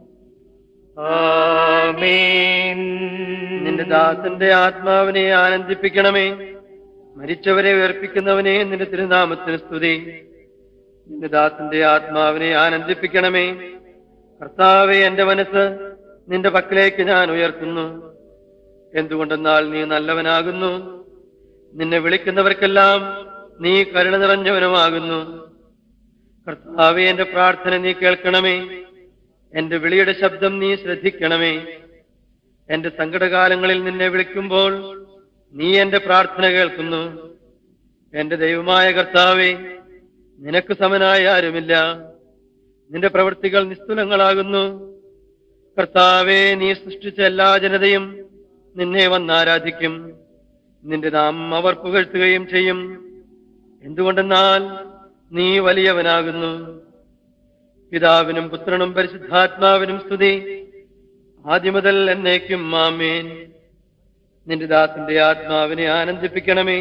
ആമേൻ. നിന്റെ ദാസന്റെ ആത്മാവിനെ ആനന്ദിപ്പിക്കണമേ. മരിച്ചവരെ ഉയർപ്പിക്കുന്നവനെ നിന്റെ തിരുനാമത്തിന് സ്തുതി. നിന്റെ ദാസന്റെ ആത്മാവിനെ ആനന്ദിപ്പിക്കണമേ. കർത്താവേ, എന്റെ മനസ്സ് നിന്റെ പക്കലേക്ക് ഞാൻ ഉയർത്തുന്നു. എന്തുകൊണ്ടെന്നാൽ നീ നല്ലവനാകുന്നു. നിന്നെ വിളിക്കുന്നവർക്കെല്ലാം നീ കരുണ നിറഞ്ഞവനുമാകുന്നു. കർത്താവേ, എന്റെ പ്രാർത്ഥന നീ കേൾക്കണമേ. എന്റെ വിളിയുടെ ശബ്ദം നീ ശ്രദ്ധിക്കണമേ. എന്റെ സങ്കടകാലങ്ങളിൽ നിന്നെ വിളിക്കുമ്പോൾ നീ എന്റെ പ്രാർത്ഥന കേൾക്കുന്നു. എന്റെ ദൈവമായ കർത്താവേ, നിനക്ക് സമനായ ആരുമില്ല. നിന്റെ പ്രവൃത്തികൾ നിസ്തുലങ്ങളാകുന്നു. കർത്താവേ, നീ സൃഷ്ടിച്ച എല്ലാ ജനതയും നിന്നെ വന്നാരാധിക്കും. നിന്റെ നാമം അവർ പുകഴ്ത്തുകയും ചെയ്യും. എന്തുകൊണ്ടെന്നാൽ നീ വലിയവനാകുന്നു. പിതാവിനും പുത്രനും പരിശുദ്ധാത്മാവിനും സ്തുതി, ആദ്യമുതൽ എന്നേക്കും ആമേൻ. നിന്റെ ദാസന്റെ ആത്മാവിനെ ആനന്ദിപ്പിക്കണമേ.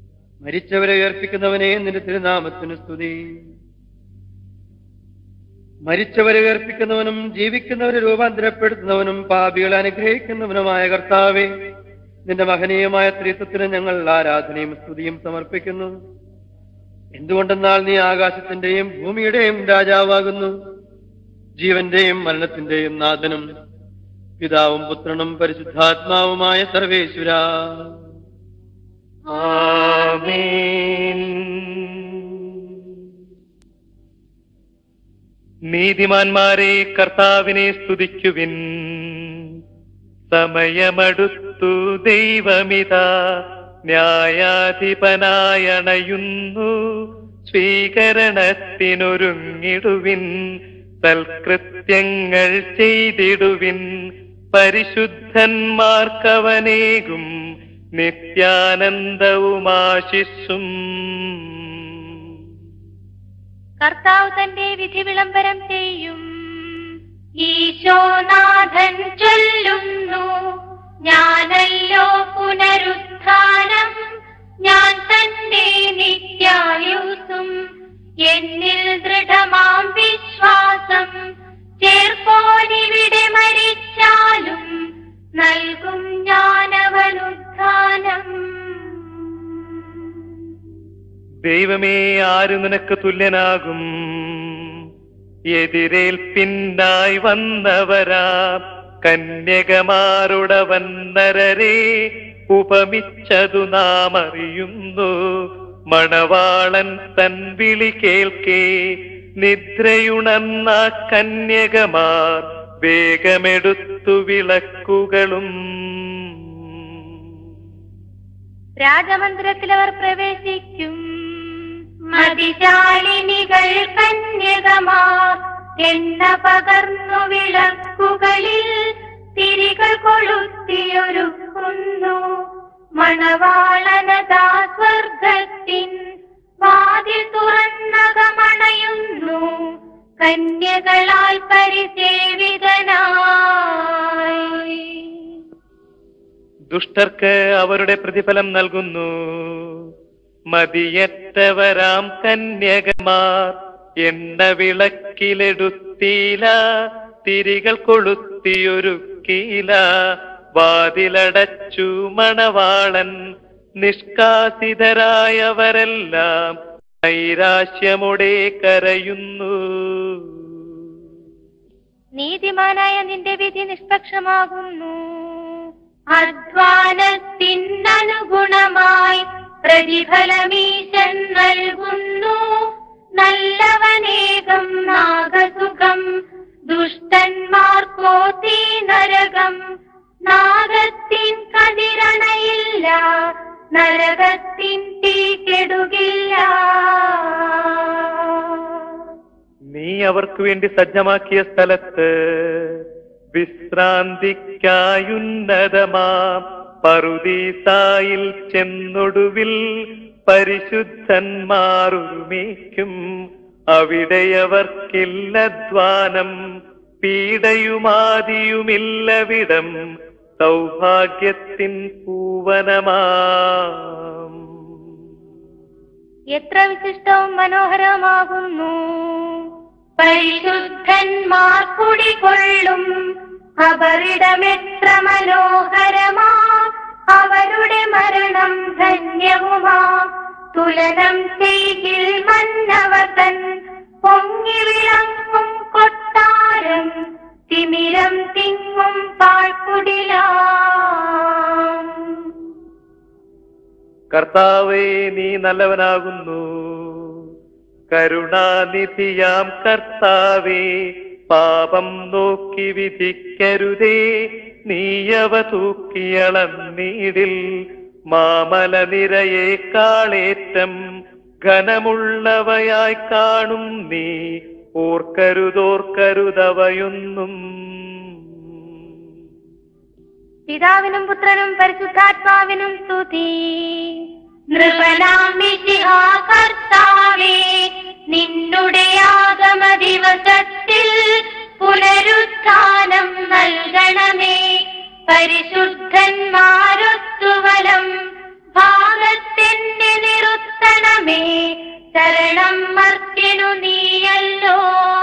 മരിച്ചവരെ ഉയർപ്പിക്കുന്നവനെ നിന്റെ തിരുനാമത്തിന് സ്തുതി. മരിച്ചവരെ ഉയർപ്പിക്കുന്നവനും ജീവിക്കുന്നവരെ രൂപാന്തരപ്പെടുത്തുന്നവനും പാപികളെ അനുഗ്രഹിക്കുന്നവനുമായ കർത്താവേ, നിന്റെ മഹനീയമായ ത്രിത്വത്തിന് ഞങ്ങൾ ആരാധനയും സ്തുതിയും സമർപ്പിക്കുന്നു. എന്തുകൊണ്ടെന്നാൽ നീ ആകാശത്തിന്റെയും ഭൂമിയുടെയും രാജാവാകുന്നു, ജീവന്റെയും മരണത്തിന്റെയും നാഥനും പിതാവും പുത്രനും പരിശുദ്ധാത്മാവുമായ സർവേശ്വരാ. ആമേൻ. നീതിമാന്മാരെ കർത്താവിനെ സ്തുതിക്കുവിൻ. സമയമടുത്തു, ദൈവമിതാ ന്യായാധിപനായണയുന്നു. സ്വീകരണത്തിനൊരുങ്ങിടുവിൻ, സൽകൃത്യങ്ങൾ ചെയ്തിടുവിൻ. പരിശുദ്ധന്മാർക്കവനേകും നിത്യാനന്ദവുമാശിസ്സും. കർത്താവ് തന്റെ വിധി വിളംബരം ചെയ്യും. ഈശോനാഥൻ ചൊല്ലുന്നു, ഞാനല്ലോ പുനരുത്ഥാനം, ഞാൻ തന്നെ നിത്യായുസ്സും. എന്നിൽ ദൃഢമാം വിശ്വാസം ചേർപ്പോനിവിടെ മരിച്ചാലും നൽകും ഞാനവനുത്ഥാനം. ദൈവമേ, ആര് നിനക്ക് തുല്യനാകും? എതിരേൽപ്പിന്നായി വന്നവരാ കന്യകമാരുടവൻ നരരെ ഉപമിച്ചതു നാം അറിയുന്നു. മണവാളൻ തൻ വിളി കേൾക്കേ നിദ്രയുണർന്ന കന്യകമാർ വേഗമെടുത്തു വിളക്കുകളും. രാജമന്ദിരത്തിൽ അവർ പ്രവേശിക്കും. മതിശാലിനികൾ കന്യകമാർ എണ്ണ പകർന്നു വിളക്കുകളിൽ തിരികൾ കൊളുത്തിയൊരുക്കുന്നു. മണവാളനതാ സ്വർഗത്തിൻ വാതിൽ തുറന്നകമണയുന്നു, കന്യകളാൽ പരിസേവിതനായി. ദുഷ്ടർക്ക് അവരുടെ പ്രതിഫലം നൽകുന്നു. മതിയറ്റവരാം കന്യകമാർ എണ്ണ വിളക്കിലെടുത്തീല, തിരികൾ കൊളുത്തിയൊരുക്കീല. വാതിലടച്ചു മണവാളൻ, നിഷ്കാസിതരായവരെല്ലാം നൈരാശ്യമോടെ കരയുന്നു. നീതിമാനായ നിന്റെ വിധി നിഷ്പക്ഷമാകുന്നു. അധ്വാനത്തിനനുഗുണമായി പ്രതിഫലമീശൻ നൽകുന്നു. നല്ലവനേകം നാഗസുഖം, ദുഷ്ടന്മാർക്കോ തീ നരകം. നാഗത്തിൻ കതിരണയില്ല, നരകത്തിൻ തീ കെടുകില്ല. നീ അവർക്ക് വേണ്ടി സജ്ജമാക്കിയ സ്ഥലത്ത് വിശ്രാന്തിക്കായുന്നതമാം പറുദീസായിൽ ചെന്നൊടുവിൽ പരിശുദ്ധന്മാരുമേക്കും. അവിടെയവർക്കില്ലധ്വാനം, പീഡയുമാതിയുമില്ലവിടം, സൗഭാഗ്യത്തിൻ പൂവനമാം. എത്ര വിശിഷ്ടവും മനോഹരമാകുന്നു പരിശുദ്ധന്മാർ കുടികൊള്ളും അവരിടമെത്ര മനോഹരമാ. അവരുടെ മരണം ധന്യവുമാ. തുലനം ചെയ്യിൽ മന്നവതൻ പൊങ്ങി വിളങ്ങും കൊട്ടാരം, തിമിരം തിങ്ങും പാഴ്ക്കുടിലാം. കർത്താവേ, നീ നല്ലവനാകുന്നു. കരുണാനിധിയാം കർത്താവേ, പാപം നോക്കി വിധിക്കരുതേ. നീയവ തൂക്കിയളന്നീടിൽ മാമല നിരയേക്കാളേറ്റം ഘനമുള്ളവയായി കാണും നീ. ഓർക്കരുതോർക്കരുതവയൊന്നും. പിതാവിനും പുത്രനും പരിശുദ്ധാത്മാവിനും സ്തുതി. നൃപനാം മിശിഹാ കർത്താവേ, നിന്നുടെ ആഗമ ദിവസത്തിൽ പുനരുത്ഥാനം നൽകണമേ. പരിശുദ്ധന്മാരൊത്തുവലം ഭാഗത്തിന്റെ നിറുത്തണമേ. ശരണം മർത്യനു നീയല്ലോ.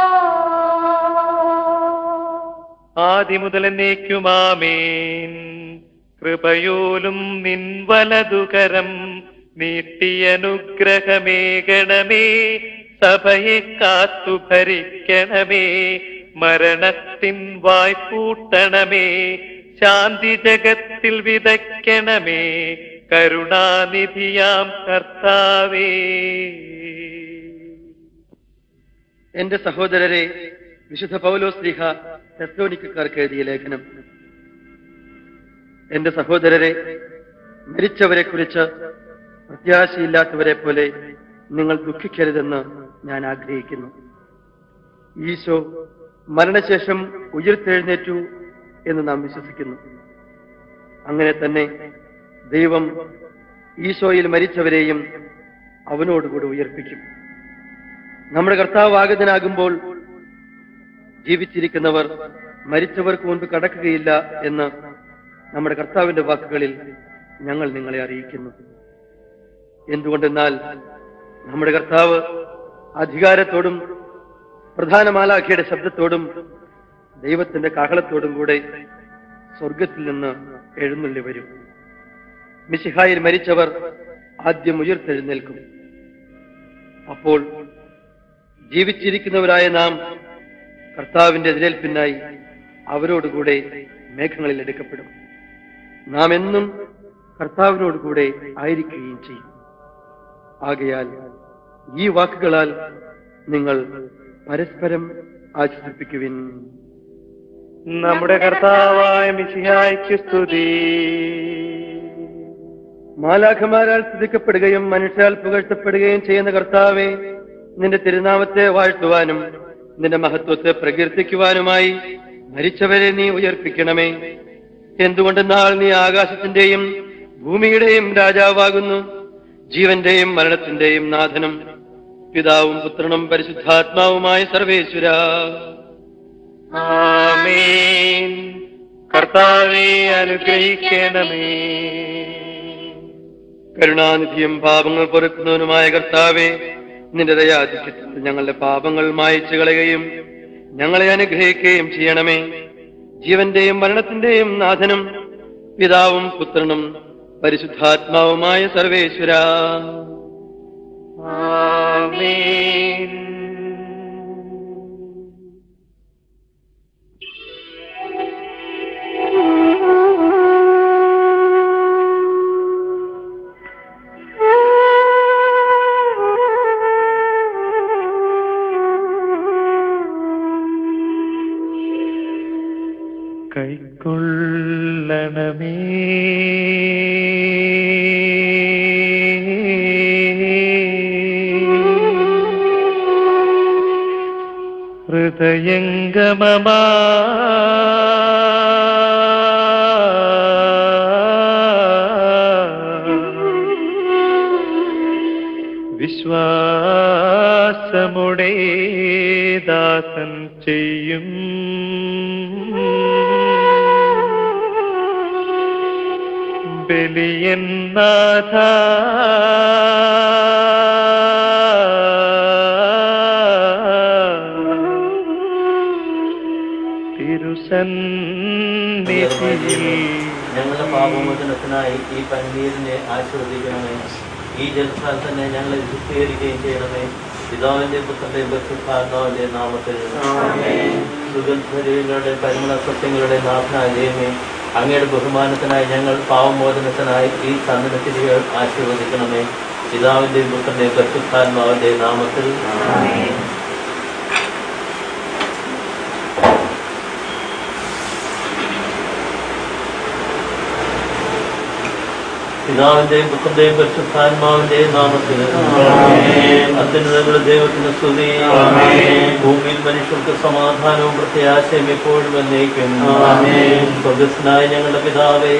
ആദിമുതൽ എന്നേക്കുമാമേൻ. കൃപയോലും നിൻ വലതുകരം നീട്ടിയനുഗ്രഹമേകണമേ. സഭയെ കാത്തു ഭരിക്കണമേ. മരണത്തിൻ വായ്പൂട്ടണമേ. ശാന്തി ജഗത്തിൽ വിതയ്ക്കണമേ. കരുണാനിധിയാം കർത്താവേ. എന്റെ സഹോദരരെ, വിശുദ്ധ പൗലോസ് ശ്ലീഹ തെസ്സലോനിക്കക്കാർക്ക് എഴുതിയ ലേഖനം. എന്റെ സഹോദരരെ, മരിച്ചവരെ കുറിച്ച് പ്രത്യാശയില്ലാത്തവരെ പോലെ നിങ്ങൾ ദുഃഖിക്കരുതെന്ന് ഞാൻ ആഗ്രഹിക്കുന്നു. ഈശോ മരണശേഷം ഉയിർത്തെഴുന്നേറ്റു എന്ന് നാം വിശ്വസിക്കുന്നു. അങ്ങനെ തന്നെ ദൈവം ഈശോയിൽ മരിച്ചവരെയും അവനോടുകൂടി ഉയർപ്പിക്കും. നമ്മുടെ കർത്താവ് ആഗതനാകുമ്പോൾ ജീവിച്ചിരിക്കുന്നവർ മരിച്ചവർക്ക് മുൻപ് കടക്കുകയില്ല എന്ന് നമ്മുടെ കർത്താവിന്റെ വാക്കുകളിൽ ഞങ്ങൾ നിങ്ങളെ അറിയിക്കുന്നു. എന്തുകൊണ്ടെന്നാൽ നമ്മുടെ കർത്താവ് അധികാരത്തോടും പ്രധാന മാലാഖയുടെ ശബ്ദത്തോടും ദൈവത്തിന്റെ കാഹളത്തോടും കൂടെ സ്വർഗത്തിൽ നിന്ന് എഴുന്നള്ളി വരും. മിശിഹായിൽ മരിച്ചവർ ആദ്യം ഉയർത്തെഴുന്നേൽക്കും. അപ്പോൾ ജീവിച്ചിരിക്കുന്നവരായ നാം കർത്താവിന്റെ എതിരേൽപ്പിനായി അവരോടുകൂടെ മേഘങ്ങളിൽ എടുക്കപ്പെടും. നാം എന്നും കർത്താവിനോടുകൂടെ ആയിരിക്കുകയും ചെയ്യും. ആകയാൽ ഈ വാക്കുകളാൽ നിങ്ങൾ പരസ്പരം ആശ്വസിപ്പിക്കുവിൻ. നമ്മുടെ കർത്താവായ മിശിഹായ്ക്ക് സ്തുതി. മാലാഖമാരാൽ സ്തുതിക്കപ്പെടുകയും മനുഷ്യാൽ പുകഴ്ത്തപ്പെടുകയും ചെയ്യുന്ന കർത്താവെ, നിന്റെ തിരുനാമത്തെ വാഴ്ത്തുവാനും നിന്റെ മഹത്വത്തെ പ്രകീർത്തിക്കുവാനുമായി മരിച്ചവരെ നീ ഉയർപ്പിക്കണമേ. എന്തുകൊണ്ടെന്നാൽ നീ ആകാശത്തിന്റെയും ഭൂമിയുടെയും രാജാവാകുന്നു. ജീവന്റെയും മരണത്തിന്റെയും നാഥനും പിതാവും പുത്രനും പരിശുദ്ധാത്മാവുമായ സർവേശ്വര. ആമേൻ. കർത്താവേ, അനുഗ്രഹിക്കണമേ. കരുണാനിധിയും പാപങ്ങൾ പൊറുക്കുന്നവനുമായ കർത്താവേ, നിന്റെ ദയാധിക്യത്തിൽ ഞങ്ങളുടെ പാപങ്ങൾ മായ്ച്ചു കളയുകയും ഞങ്ങളെ അനുഗ്രഹിക്കുകയും ചെയ്യണമേ. ജീവന്റെയും മരണത്തിന്റെയും നാഥനും പിതാവും പുത്രനും പരിശുദ്ധാത്മാവുമായ സർവേശ്വര. ആമേൻ. കൈക്കൊള്ളണമേ ഹൃദയംഗമമാ വിശ്വാസമുടെ ദാസൻ ചെയ്യും ബലിയൻ നാഥ. തിരുസന്നിധിയിൽ ഞങ്ങളുടെ പാപമോചനത്തിനായി ഈ പനിനീരിനെ ആശീർവദിക്കണമേ. ഈ ജലത്താൽ തന്നെ ഞങ്ങളെ ശുദ്ധീകരിക്കുകയും ചെയ്യണമേ. പിതാവിന്റെ പുത്രന്റെ പരിശുദ്ധാത്മാവിന്റെ നാമത്തിൽ. സുഗന്ധങ്ങളുടെ പരിമള സത്യങ്ങളുടെ നാഥനായ ദൈവമേ, അങ്ങയുടെ ബഹുമാനത്തിനായി ഞങ്ങൾ പാവമോചനത്തിനായി ഈ സന്ദനത്തിരികൾ ആശീർവദിക്കണമേ. പിതാവിന്റെയും പുത്രന്റെയും പരിശുദ്ധാത്മാവിന്റെ നാമത്തിൽ. പിതാവിന്റെയും പുത്രന്റെയും പരിശുദ്ധാത്മാവിന്റെയും നാമത്തിൽ. അത്യുന്നതങ്ങളുടെ ദൈവത്തിന് സ്തുതി. ഭൂമിയിൽ മനുഷ്യർക്ക് സമാധാനവും പ്രത്യാശയും എപ്പോഴും എന്നേക്കും. സ്വർഗ്ഗസ്ഥനായ ഞങ്ങളുടെ പിതാവേ,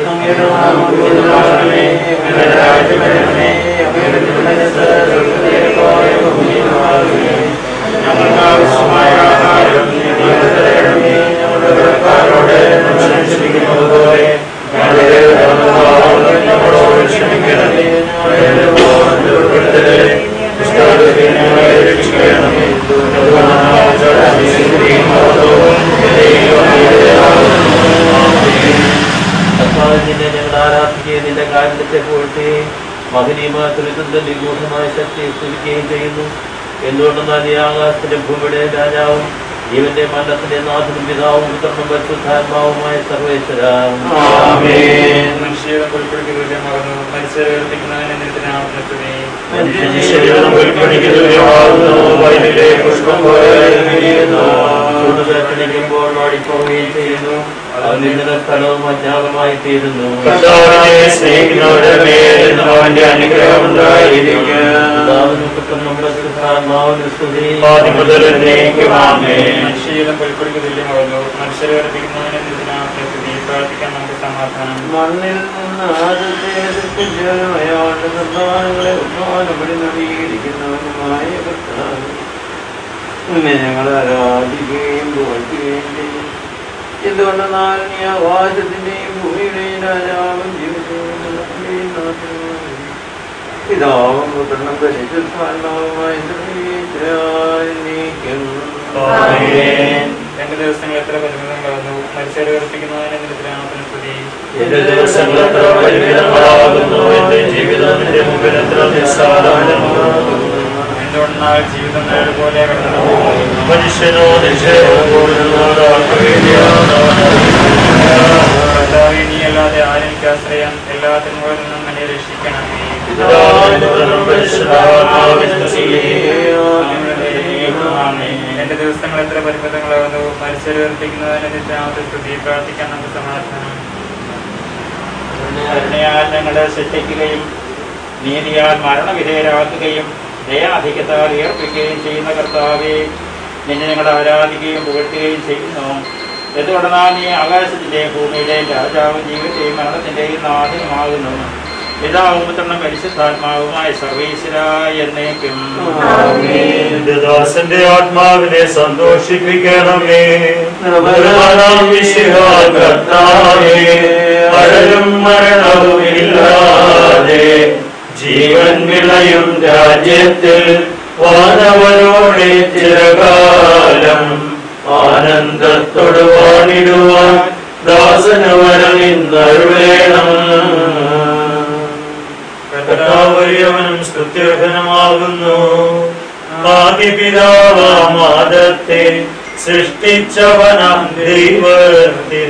ഞങ്ങളോട് ക്ഷമിക്കണമേ. കാരണത്തെ പോയിട്ട് മഹനീയമായ ത്രിത്വത്തിന്റെ നിഗൂഢമായ ശക്തിയെ സ്തുതിക്കുകയും ചെയ്യുന്നു. എന്തുകൊണ്ടെന്നാൽ നീ ആകാശത്തിന്റെ ഭൂമിയുടെ രാജാവും ജീവന്റെ മരണത്തിന്റെ നാഥനും പിതാവും പുത്രനും പരിശുദ്ധാത്മാവുമായ സർവേശ്വര. ചൂടുകാറ്റടിക്കുമ്പോൾ ഓടിപ്പോവുകയും ചെയ്യുന്നു. അവൻ നിങ്ങളുടെ സ്ഥലവും അജ്ഞാതമായി തീരുന്നു. ശീലം പൊലിക്കൊടിക്ക് തുല്യമാകുന്നു. മനുഷ്യരെ വർദ്ധിക്കുന്നതിനെ പ്രാർത്ഥിക്കാൻ നമുക്ക് സമാധാനം. മണ്ണിൽ നിന്ന് ആദ്യത്തെ നിർമ്മാണങ്ങളെ ഉദ്ധാനപടി നവീകരിക്കുന്നവനുമായ ഞങ്ങൾ ആരാധിക്കുകയും പോറ്റുകയും ചെയ്യും. എന്തുകൊണ്ടെന്നാൽ നീ ആകാശത്തിന്റെയും ഭൂമിയുടെയും രാജാവും ജീവിതത്തിന്റെയും നാഥനുമായി പിതാവും പുത്രനും പരിശുദ്ധാത്മാവുമായി എന്റെ ദിവസങ്ങൾ എത്ര പരിമിതങ്ങളാകുന്നു. മനുഷ്യരെ വർദ്ധിക്കുന്നതിനെ സ്തുതി. എന്റെ ദിവസങ്ങൾ എത്ര പരിമിതങ്ങളാകുന്നു. എന്റെ ജീവിതം എന്റെ മുമ്പിൽ എത്ര നിസ്സാരമാകുന്നു. എന്തുകൊണ്ടാൽ ജീവിതം പോലെ മനുഷ്യനോ നീയല്ലാതെ ആരെനിക്ക് ആശ്രയം. എല്ലാ തിന്മകളിൽ നിന്നും എന്നെ രക്ഷിക്കണമേ. എന്റെ ദിവസങ്ങൾ എത്ര പരിമിതങ്ങളാകുന്നു. മനുഷ്യരെ വർദ്ധിക്കുന്നതിനെ സ്തുതി. പ്രാർത്ഥിക്കാൻ നമുക്ക് സമാധാനം. കരുണയാൽ ഞങ്ങളെ സൃഷ്ടിക്കുകയും നീതിയാൽ മരണവിധേയരാക്കുകയും ദയാധിക്യത്താൽ ഏർപ്പിക്കുകയും ചെയ്യുന്ന കർത്താവെ, നിന്നെ ഞങ്ങൾ ആരാധിക്കുകയും പുകഴ്ത്തുകയും ചെയ്യുന്നു. എന്തുകൊണ്ടെന്നാൽ നീ ആകാശത്തിന്റെയും ഭൂമിയുടെയും രാജാവും ജീവിതത്തെയും മരണത്തിന്റെയും നാഥനുമാകുന്നു. പിതാവും പുത്രനും പരിശുദ്ധാത്മാവുമായ സർവീശ്വരായ എന്നേക്കും. ദാസന്റെ ആത്മാവിനെ സന്തോഷിപ്പിക്കണമേ. അഴലും മരണവും ഇല്ലാതെ ജീവൻ വിളയും രാജ്യത്തിൽ വാനവരോടെ ചിരകാലം ആനന്ദത്തോട് വാണിടുവാൻ ദാസന് വരമിന്നരുളേണം. കർത്താവനും സ്തുത്യർഹനമാകുന്നു. ആദിപിതാവാമാദത്തെ സൃഷ്ടിച്ചവനാം ദൈവത്തിൽ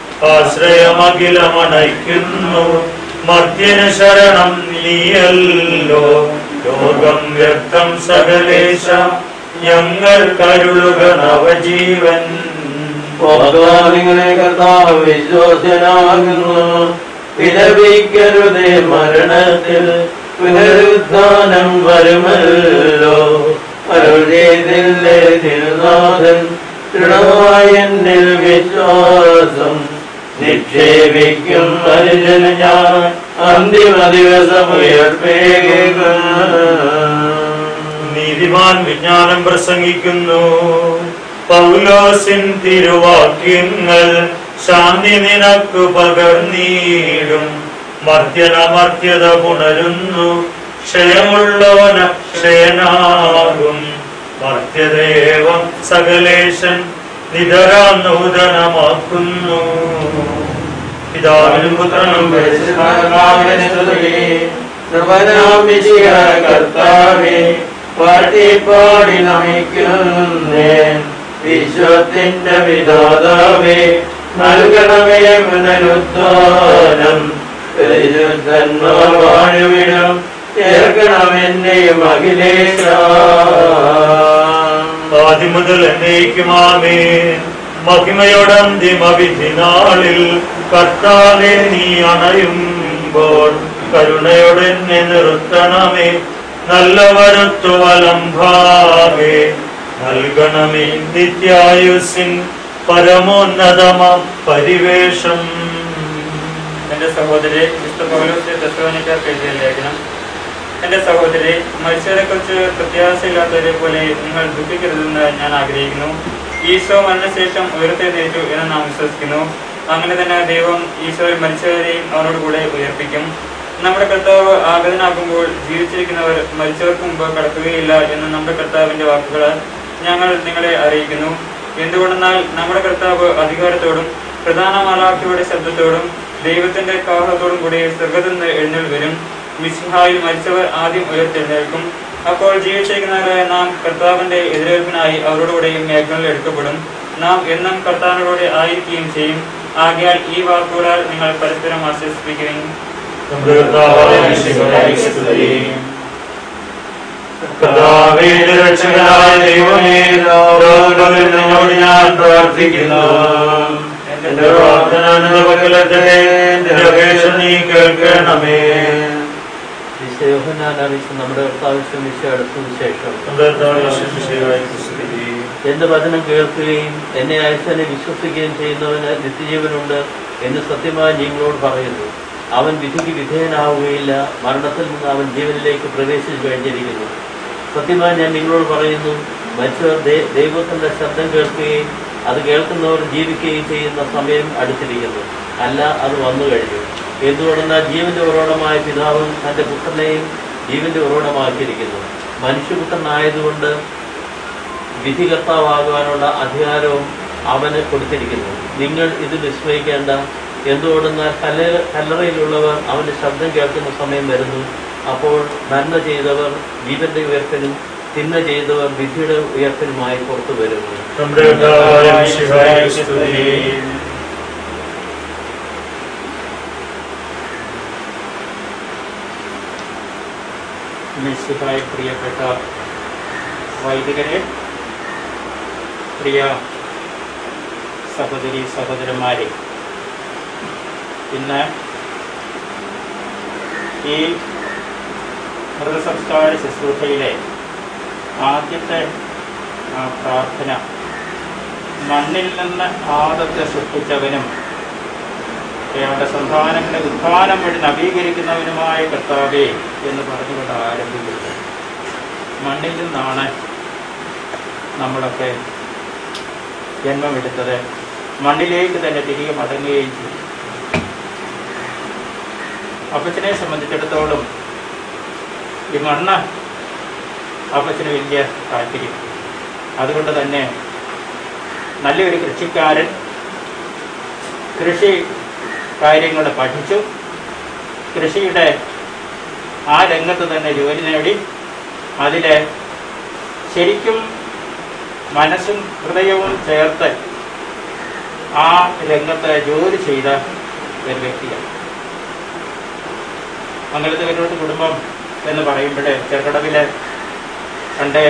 ആശ്രയമഖിലമണയ്ക്കുന്നു. മർത്യന് ശരണം നീയല്ലോ. ലോകം വ്യക്തം സകലേശ ഞങ്ങൾ കരുളുക നവജീവൻ. നിങ്ങളെ കർത്താവ് വിശ്വസനാകുന്നു. വിലപിക്കരുതേ മരണത്തിൽ പുനരുദ്ധാനം വരുമല്ലോ. അരുളേതില്ലേ തിരുനാഥൻ ദൃഢമായ എന്നിൽ വിശ്വാസം നിക്ഷേപിക്കും മനുഷ്യന് ഞാൻ അന്തിമ ദിവസം ഉയർപ്പേകുക. നീതിമാൻ വിജ്ഞാനം പ്രസംഗിക്കുന്നു. പൗലോസിൻ തിരുവാക്യങ്ങൾ ശാന്തി നിനക്കു പകർന്നീടും. മർത്യനമർത്യത പുണരുന്നു. ക്ഷയമുള്ളവന ക്ഷയനാകും. മർത്യദേവം സകലേശൻ നിതരാം നൂതനമാക്കുന്നു. പിതാവിനും പുത്രനും കർത്താവേ പാടി നമിക്കുന്നേ. വിശ്വത്തിന്റെ വിധാതാവേ നൽകണമേ പുനരുദ്ധാനം. പരിശുദ്ധന്മാർ വാഴുവിടം ചേർക്കണമെന്നെയും അഖിലേശ. ആദ്യം മുതൽ എന്നേക്കുമാമേൻ. മഹിമയോടന്തിമ വിധി നാളിൽ കർത്താവേ നീ അണയുമ്പോൾ കരുണയോടെന്നെ നിർത്തണമേ. നല്ല വരുത്തു വലംഭാവേ നൽകണമേ നിത്യായുസിൻ പരമോന്നതമ പരിവേഷം. എന്റെ സഹോദരി വിശുദ്ധ പൗലോസ് തെസ്സലോനിക്കർക്ക് എഴുതിയ ലേഖനം. എന്റെ സഹോദരി, മനുഷ്യരെ കുറിച്ച് പ്രത്യാശയില്ലാത്തവരെ പോലെ നിങ്ങൾ ദുഃഖിക്കരുതെന്ന് ഞാൻ ആഗ്രഹിക്കുന്നു. ഈശോ മരണശേഷം ഉയർത്തെഴുന്നേറ്റു എന്ന് നാം വിശ്വസിക്കുന്നു. അങ്ങനെ തന്നെ ദൈവം ഈശോയിൽ മരിച്ചവരെയും അവരോട് കൂടെ ഉയർപ്പിക്കും. നമ്മുടെ കർത്താവ് ആഗതനാകുമ്പോൾ ജീവിച്ചിരിക്കുന്നവർ മരിച്ചവർക്ക് മുമ്പ് കടക്കുകയില്ല എന്ന് നമ്മുടെ കർത്താവിന്റെ വാക്കുകൾ ഞങ്ങൾ നിങ്ങളെ അറിയിക്കുന്നു. എന്തുകൊണ്ടെന്നാൽ നമ്മുടെ കർത്താവ് അധികാരത്തോടും പ്രധാന മാലാഖയുടെ ശബ്ദത്തോടും ദൈവത്തിന്റെ കാഹളത്തോടും കൂടി സ്വർഗത്തിൽ നിന്ന് എഴുന്നേൽ വരും. മിശിഹായിൽ മരിച്ചവർ ആദ്യം ഉയർത്തെഴുന്നേൽക്കും. അപ്പോൾ ജീവിച്ചിരിക്കുന്നവരായ നാം കർത്താവിന്റെ എതിരേൽപ്പിനായി അവരോടുകൂടെയും മേഘങ്ങളിൽ എടുക്കപ്പെടും. നാം എന്നും കർത്താവിനോടെ ആയിരിക്കുകയും ചെയ്യും. ആകയാൽ ഈ വാക്കുകളാൽ നിങ്ങൾ പരസ്പരം ആശ്വസിപ്പിക്കുകയും ഞാൻ പ്രാർത്ഥിക്കുന്നു. എന്റെ പ്രാർത്ഥന നീ കേൾക്കണമേ. നമ്മുടെ സുവിശേഷം എന്റെ വചനം കേൾക്കുകയും എന്നെ അയച്ചനെ വിശ്വസിക്കുകയും ചെയ്യുന്നവന് നിത്യജീവനുണ്ട് എന്ന് സത്യമായി നിങ്ങളോട് പറയുന്നു. അവൻ വിധിക്ക് വിധേയനാവുകയില്ല, മരണത്തിൽ നിന്ന് അവൻ ജീവനിലേക്ക് പ്രവേശിച്ചു കഴിഞ്ഞിരിക്കുന്നു. സത്യമായി ഞാൻ നിങ്ങളോട് പറയുന്നു, മനുഷ്യർ ദൈവത്തിന്റെ ശബ്ദം കേൾക്കുകയും അത് കേൾക്കുന്നവർ ജീവിക്കുകയും ചെയ്യുന്ന സമയം അടുത്തിരിക്കുന്നു, അല്ല അത് വന്നു കഴിഞ്ഞു. എന്തുകൊണ്ടെന്നാൽ ജീവന്റെ ഉറവിടമായ പിതാവും തന്റെ പുത്രനെയും ജീവന്റെ ഉറവിടമാക്കിയിരിക്കുന്നു. മനുഷ്യപുത്രനായതുകൊണ്ട് വിധികർത്താവാകുവാനുള്ള അധികാരവും അവന് കൊടുത്തിരിക്കുന്നു. നിങ്ങൾ ഇത് വിസ്മയിക്കേണ്ട. എന്തുകൊണ്ടെന്നാൽ കല്ലറയിലുള്ളവർ അവന്റെ ശബ്ദം കേൾക്കുന്ന സമയം വരുന്നു. അപ്പോൾ നന്മ ചെയ്തവർ ജീവന്റെ ഉയർപ്പിനും തിന്മ ചെയ്തവർ വിധിയുടെ ഉയർപ്പിനുമായി പുറത്തു വരുന്നു. മിശിഹായിൽ പ്രിയപ്പെട്ട വൈദികരെ, പ്രിയ സഹോദരി സഹോദരന്മാരെ, ഇന്ന് ഈ മൃതസംസ്കാര ശുശ്രൂഷയിലെ ആദ്യത്തെ പ്രാർത്ഥന മണ്ണിൽ നിന്ന് ആദത്തെ സൃഷ്ടിച്ചവനും അയാളുടെ സന്താനങ്ങളുടെ ഉത്ഥാനം വഴി നവീകരിക്കുന്നവനുമായ കർത്താവേ എന്ന് പറഞ്ഞുകൊണ്ട് ആരംഭിക്കുന്നത്. മണ്ണിൽ നിന്നാണ് നമ്മളൊക്കെ ജന്മമെടുത്തത്. മണ്ണിലേക്ക് തന്നെ തിരികെ മടങ്ങുകയും ചെയ്യും. അപ്പച്ചനെ സംബന്ധിച്ചിടത്തോളം ഈ മണ്ണ് അപ്പച്ചന് വലിയ താല്പര്യം. അതുകൊണ്ട് തന്നെ നല്ലൊരു കൃഷിക്കാരൻ കൃഷി കാര്യങ്ങൾ പഠിച്ചു, കൃഷിയുടെ ആ രംഗത്ത് തന്നെ ജോലി നേടി, അതിൽ ശരിക്കും മനസ്സും ഹൃദയവും ചേർത്ത് ആ രംഗത്ത് ജോലി ചെയ്ത ഒരു വ്യക്തിയാണ്. മംഗലത്തുകരോട് കുടുംബം എന്ന് പറയുമ്പോൾ ചെറുകടവിലെ പണ്ട്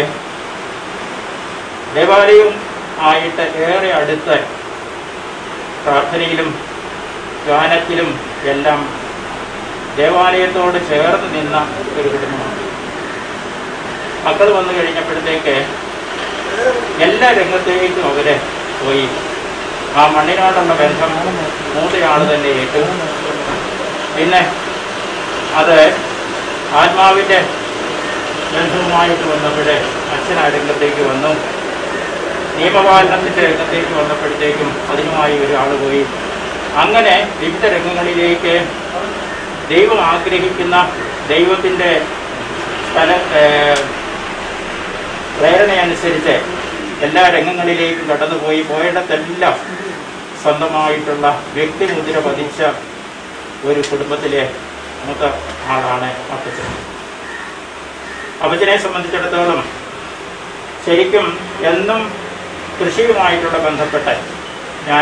ദേവാലയവും ആയിട്ട് ഏറെ അടുത്ത് പ്രാർത്ഥനയിലും ഗാനത്തിലും എല്ലാം ദേവാലയത്തോട് ചേർന്ന് നിന്ന ഒരു കുടുംബമാണ്. മക്കൾ വന്നു കഴിഞ്ഞപ്പോഴത്തേക്ക് എല്ലാ രംഗത്തേക്കും അവര് പോയി. ആ മണ്ണിനോടുള്ള ബന്ധം മൂന്നയാൾ തന്നെ ഏറ്റു. പിന്നെ അത് ആത്മാവിൻ്റെ ബന്ധവുമായിട്ട് വന്നപ്പോഴേ അച്ഛൻ ആ രംഗത്തേക്ക് വന്നു. നിയമപാലനത്തിൻ്റെ രംഗത്തേക്ക് വന്നപ്പോഴത്തേക്കും അതിനുമായി ഒരാൾ പോയി. അങ്ങനെ വിവിധ രംഗങ്ങളിലേക്ക് ദൈവം ആഗ്രഹിക്കുന്ന ദൈവത്തിൻ്റെ പ്രേരണയനുസരിച്ച് എല്ലാ രംഗങ്ങളിലേക്കും കടന്നുപോയി. പോയിടത്തെല്ലാം സ്വന്തമായിട്ടുള്ള വ്യക്തിമുദ്ര പതിച്ച ഒരു കുടുംബത്തിലെ മൂത്ത ആളാണ് അപ്പച്ചൻ. അപ്പച്ചനെ സംബന്ധിച്ചിടത്തോളം ശരിക്കും എന്നും കൃഷിയുമായിട്ടുള്ള ബന്ധപ്പെട്ട് ഞാൻ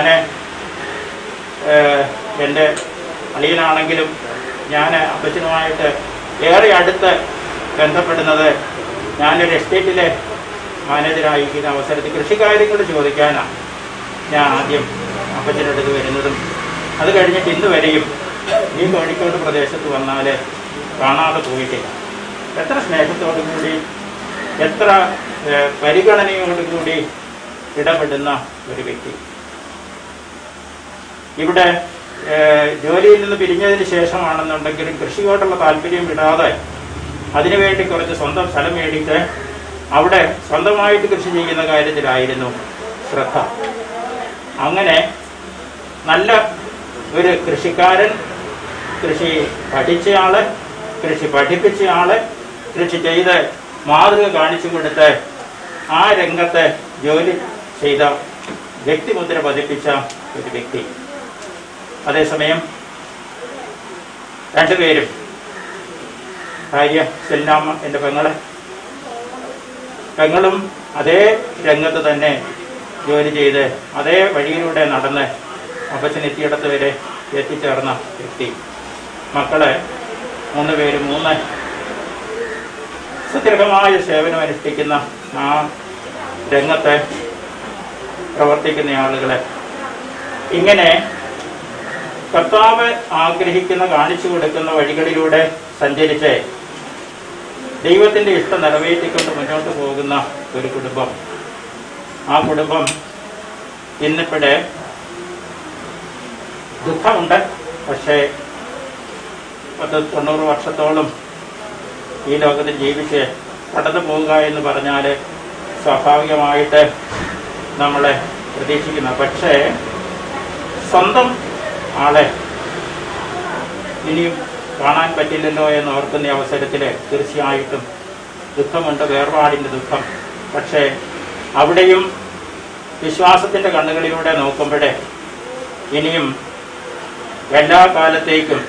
എൻ്റെ അളിയനാണെങ്കിലും ഞാൻ അപ്പച്ചനുമായിട്ട് ഏറെ അടുത്ത് ബന്ധപ്പെടുന്നത് ഞാനൊരു എസ്റ്റേറ്റിലെ മാനേജരായിരിക്കുന്ന അവസരത്തിൽ കൃഷിക്കാര്യങ്ങൾ ചോദിക്കാനാണ് ഞാൻ ആദ്യം അപ്പച്ചൻ്റെ അടുത്ത് വരുന്നതും. അത് കഴിഞ്ഞിട്ട് ഇന്ന് വരെയും ഈ കോഴിക്കോട് പ്രദേശത്ത് വന്നാൽ കാണാതെ പോയിട്ടില്ല. എത്ര സ്നേഹത്തോടു കൂടി, എത്ര പരിഗണനയോടുകൂടി ഇടപെടുന്ന ഒരു വ്യക്തി. ഇവിടെ ജോലിയിൽ നിന്ന് പിരിഞ്ഞതിന് ശേഷമാണെന്നുണ്ടെങ്കിലും കൃഷിയോടുള്ള താല്പര്യം വിടാതെ അതിനുവേണ്ടി കുറച്ച് സ്വന്തം സ്ഥലം മേടിച്ച് അവിടെ സ്വന്തമായിട്ട് കൃഷി ചെയ്യുന്ന കാര്യത്തിലായിരുന്നു ശ്രദ്ധ. അങ്ങനെ നല്ല ഒരു കൃഷിക്കാരൻ, കൃഷി പഠിച്ചയാള്, കൃഷി പഠിപ്പിച്ചയാള്, കൃഷി ചെയ്ത് മാതൃക കാണിച്ചു കൊടുത്ത് ആ രംഗത്ത് ജോലി ചെയ്ത വ്യക്തിമുദ്ര പതിപ്പിച്ച ഒരു വ്യക്തി. അതേസമയം രണ്ടുപേരും, ഭാര്യ സെൽനാമ്മ, എൻ്റെ പെങ്ങളും അതേ രംഗത്ത് തന്നെ ജോലി ചെയ്ത് അതേ വഴിയിലൂടെ നടന്ന് അപ്പച്ചൻ എത്തിയിടത്ത് വരെ എത്തിച്ചേർന്ന വ്യക്തി. മക്കള് 3 പേരും 3 സുദീർഘമായ സേവനം അനുഷ്ഠിക്കുന്ന ആ രംഗത്ത് പ്രവർത്തിക്കുന്ന ആളുകളെ ഇങ്ങനെ കർത്താവ് ആഗ്രഹിക്കുന്ന, കാണിച്ചു കൊടുക്കുന്ന വഴികളിലൂടെ സഞ്ചരിച്ച് ദൈവത്തിന്റെ ഇഷ്ടം നിറവേറ്റിക്കൊണ്ട് മുന്നോട്ട് പോകുന്ന ഒരു കുടുംബം. ആ കുടുംബം ഇന്നിവിടെ ദുഃഖമുണ്ട്. പക്ഷേ 90 വർഷത്തോളം ഈ ലോകത്തിൽ ജീവിച്ച് കടന്നു പോവുക എന്ന് പറഞ്ഞാൽ സ്വാഭാവികമായിട്ട് നമ്മളെ പ്രതീക്ഷിക്കുന്ന, പക്ഷേ സ്വന്തം ആളെ ഇനിയും കാണാൻ പറ്റില്ലല്ലോ എന്ന് ഓർക്കുന്ന അവസരത്തിൽ തീർച്ചയായിട്ടും ദുഃഖമുണ്ട്, വേർപാടിൻ്റെ ദുഃഖം. പക്ഷേ അവിടെയും വിശ്വാസത്തിൻ്റെ കണ്ണുകളിലൂടെ നോക്കുമ്പോഴേ ഇനിയും എല്ലാ കാലത്തേക്കും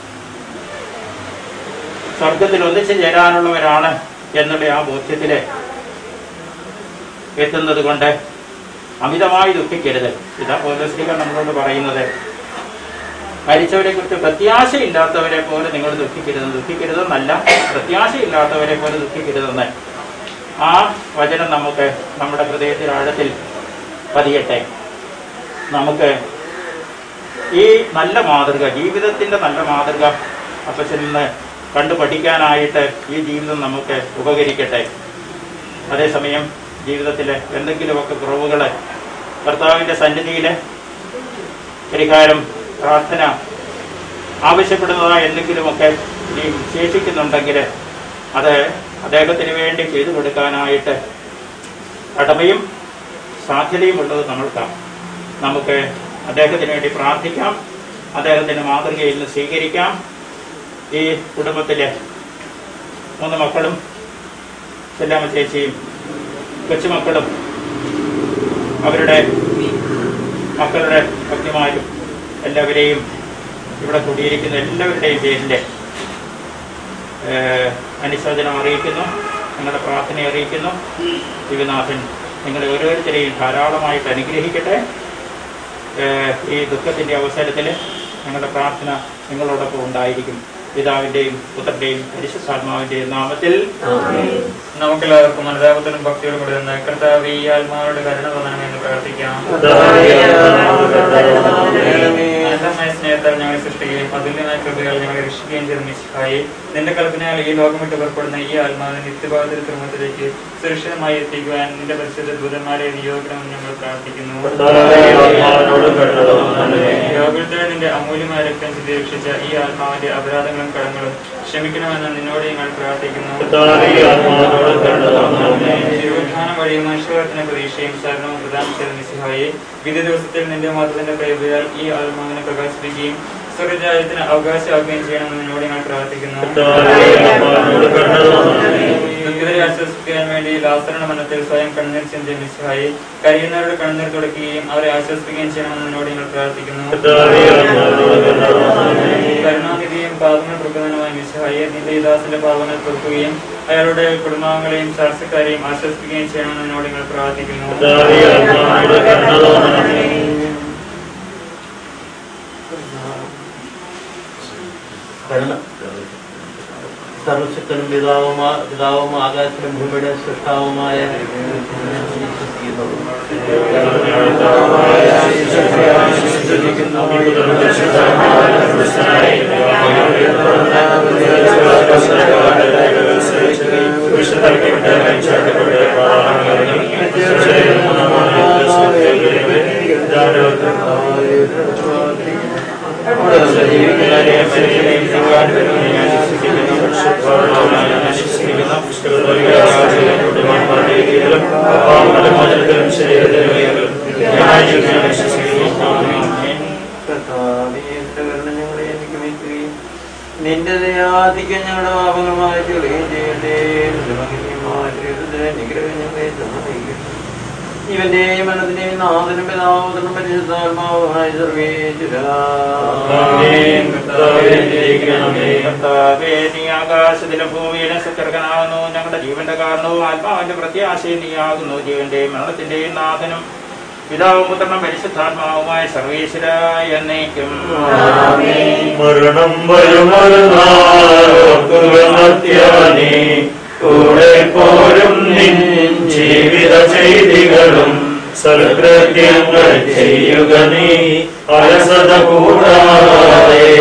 സ്വർഗത്തിൽ ഒന്നിച്ചു ചേരാനുള്ളവരാണ് എന്നുള്ള ആ ബോധ്യത്തിൽ എത്തുന്നത് കൊണ്ട് അമിതമായി ദുഃഖിക്കരുത്. ഇതാ പൗലോസ്ലീഹ നമ്മളോട് പറയുന്നത്. മരിച്ചവരെ കുറിച്ച് പ്രത്യാശയില്ലാത്തവരെ പോലെ നിങ്ങൾ ദുഃഖിക്കരുതെന്നല്ല, പ്രത്യാശയില്ലാത്തവരെ പോലെ ദുഃഖിക്കരുതെന്ന്. ആ വചനം നമുക്ക് നമ്മുടെ ഹൃദയത്തിൽ ആഴത്തിൽ പതിയട്ടെ. നമുക്ക് ഈ നല്ല മാതൃക, ജീവിതത്തിന്റെ നല്ല മാതൃക അപ്പച്ചനിൽ നിന്ന് കണ്ടു പഠിക്കാനായിട്ട് ഈ ജീവിതം നമുക്ക് ഉപകരിക്കട്ടെ. അതേസമയം ജീവിതത്തിലെ എന്തെങ്കിലുമൊക്കെ കുറവുകൾ കർത്താവിന്റെ സന്നിധിയിൽ പരിഹാരം, പ്രാർത്ഥന ആവശ്യപ്പെടുന്നതായ എന്തെങ്കിലുമൊക്കെ ഈ ശേഷിക്കുന്നുണ്ടെങ്കിൽ അത് അദ്ദേഹത്തിന് വേണ്ടി ചെയ്തു കൊടുക്കാനായിട്ട് കടമയും സാധ്യതയും ഉള്ളത് നമ്മൾക്കാണ്. നമുക്ക് അദ്ദേഹത്തിന് വേണ്ടി പ്രാർത്ഥിക്കാം, അദ്ദേഹത്തിന്റെ മാതൃകയിൽ നിന്ന് സ്വീകരിക്കാം. ഈ കുടുംബത്തിലെ 3 മക്കളും സെല്ലാമ്മ ചേച്ചിയും കൊച്ചുമക്കളും അവരുടെ മക്കളുടെ ഭക്തിമാരും എല്ലാവരെയും ഇവിടെ കൂടിയിരിക്കുന്ന എല്ലാവരുടെയും പേരിൽ അനുശോചനം അറിയിക്കുന്നു, നിങ്ങളുടെ പ്രാർത്ഥന അറിയിക്കുന്നു. ദിവനാഥൻ നിങ്ങളെ ഓരോരുത്തരെയും ധാരാളമായിട്ട് അനുഗ്രഹിക്കട്ടെ. ഈ ദുഃഖത്തിന്റെ അവസരത്തിൽ ഞങ്ങളുടെ പ്രാർത്ഥന നിങ്ങളോടൊപ്പം ഉണ്ടായിരിക്കും. പിതാവിന്റെയും പുത്രന്റെയും പരിശുദ്ധാത്മാവിന്റെയും നാമത്തിൽ നമുക്കെല്ലാവർക്കും അനുതാപത്തിനും ഭക്തിയോടും കൂടി നിന്ന് കർത്താവേ ഈ ആത്മാവോട് കരുണ തോന്നണമെന്ന് പ്രാർത്ഥിക്കാം. അനന്തമായ സ്നേഹത്താൽ ഞങ്ങളെ സൃഷ്ടിക്കുകയും അതുല്യമായ കൃപകൾ ഞങ്ങളെ രക്ഷിക്കുകയും ചെയ്ത മിശിഹായെ, നിന്റെ കൽപ്പനയാൽ ഈ ലോകം വിട്ട് പുറപ്പെടുന്ന ഈ ആത്മാവിനെ നിത്യഭാഗത്തിൽ തിരുമത്തിലേക്ക് സുരക്ഷിതമായി എത്തിക്കുവാൻ നിന്റെ പരിശുദ്ധ ദൂതന്മാരെ നിയോഗിക്കണമെന്ന് ഞങ്ങൾ പ്രാർത്ഥിക്കുന്നു. യോഗത്തിൽ നിന്റെ അമൂല്യമായ രക്തം ചിന്തി രക്ഷിച്ച ഈ ആത്മാവിന്റെ അപരാധങ്ങളും കടങ്ങളും ക്ഷമിക്കണമെന്ന് നിന്നോട് ഞങ്ങൾ പ്രാർത്ഥിക്കുന്നു. തിരുവുത്ഥാനം വഴി മനുഷ്യവർത്തിന് പ്രതീക്ഷയും ശരണവും പ്രദാനം ചെയ്ത മിശിഹായെ, വിധി ദിവസത്തിൽ നിന്റെ മതത്തിന്റെ പ്രയോജനത്താൽ ഈ ആത്മാവിനെ പ്രകാശിപ്പിക്കുകയും സ്വർഗ്ഗരാജ്യത്തിന് അവകാശമാക്കുകയും ചെയ്യണമെന്ന് നിന്നോട് ഞങ്ങൾ പ്രാർത്ഥിക്കുന്നു. ദുഃഖിതരെ ആശ്വസിപ്പിക്കാൻ വേണ്ടി ലാസറുടെ മരണത്തിൽ സ്വയം കണ്ണീർ ചിന്തിയ മിശിഹായെ, കരയുന്നവരുടെ കണ്ണീർ തുടയ്ക്കുകയും അവരെ ആശ്വസിപ്പിക്കുകയും ചെയ്യണമെന്ന് നിന്നോട് ഞങ്ങൾ പ്രാർത്ഥിക്കുന്നു. കരുണാനിധിയും പാപങ്ങൾ പൊറുക്കുന്നതിനുമായ മിശിഹായെ, നിന്റെ ഈ ദാസന്റെ പാപങ്ങൾ പൊറുക്കുകയും അയാളുടെ കുടുംബാംഗങ്ങളെയും ചാർച്ചക്കാരെയും ആശ്വസിപ്പിക്കുകയും ചെയ്യണമെന്ന് നിന്നോട് ഞങ്ങൾ പ്രാർത്ഥിക്കുന്നു. സർവശക്തനും പിതാവും ആകാശത്തിനും ഭൂമിയുടെ സൃഷ്ടാവുമായ നിന്റെ ദയാധികം ഞങ്ങളുടെ പാപങ്ങൾ മാറ്റുകയും ചെയ്യട്ടെ. നിഗ്രഹം ഞങ്ങളെ സഹായിക്കട്ടെ. ഇവന്റെയും മനത്തിന്റെയും നാഥനും പിതാവും പരിശുദ്ധാത്മാവുമായ സർവേശ്വരാ വേണ്ടിയിരിക്കണമേ. കർത്താവേ, നീ ആകാശത്തിലും ഭൂമിയിലും സത്യർഹനാകുന്നു. ഞങ്ങളുടെ ജീവന്റെ കാരണവും ആത്മാവിന്റെ പ്രത്യാശയും നീയാകുന്നു. ജീവന്റെയും മരണത്തിന്റെയും നാഥനും പിതാവും പുത്രനും പരിശുദ്ധാത്മാവുമായ സർവേശ്വരായ എന്നേക്കും. മരണം വരുമൊരു നാളോർക്കുകമർത്യാനി, കൂടെ പോരും നിൻ ജീവിത ചെയ്തികളും സൽകൃത്യങ്ങൾ ചെയ്യുക നീ അലസത കൂടാതെ.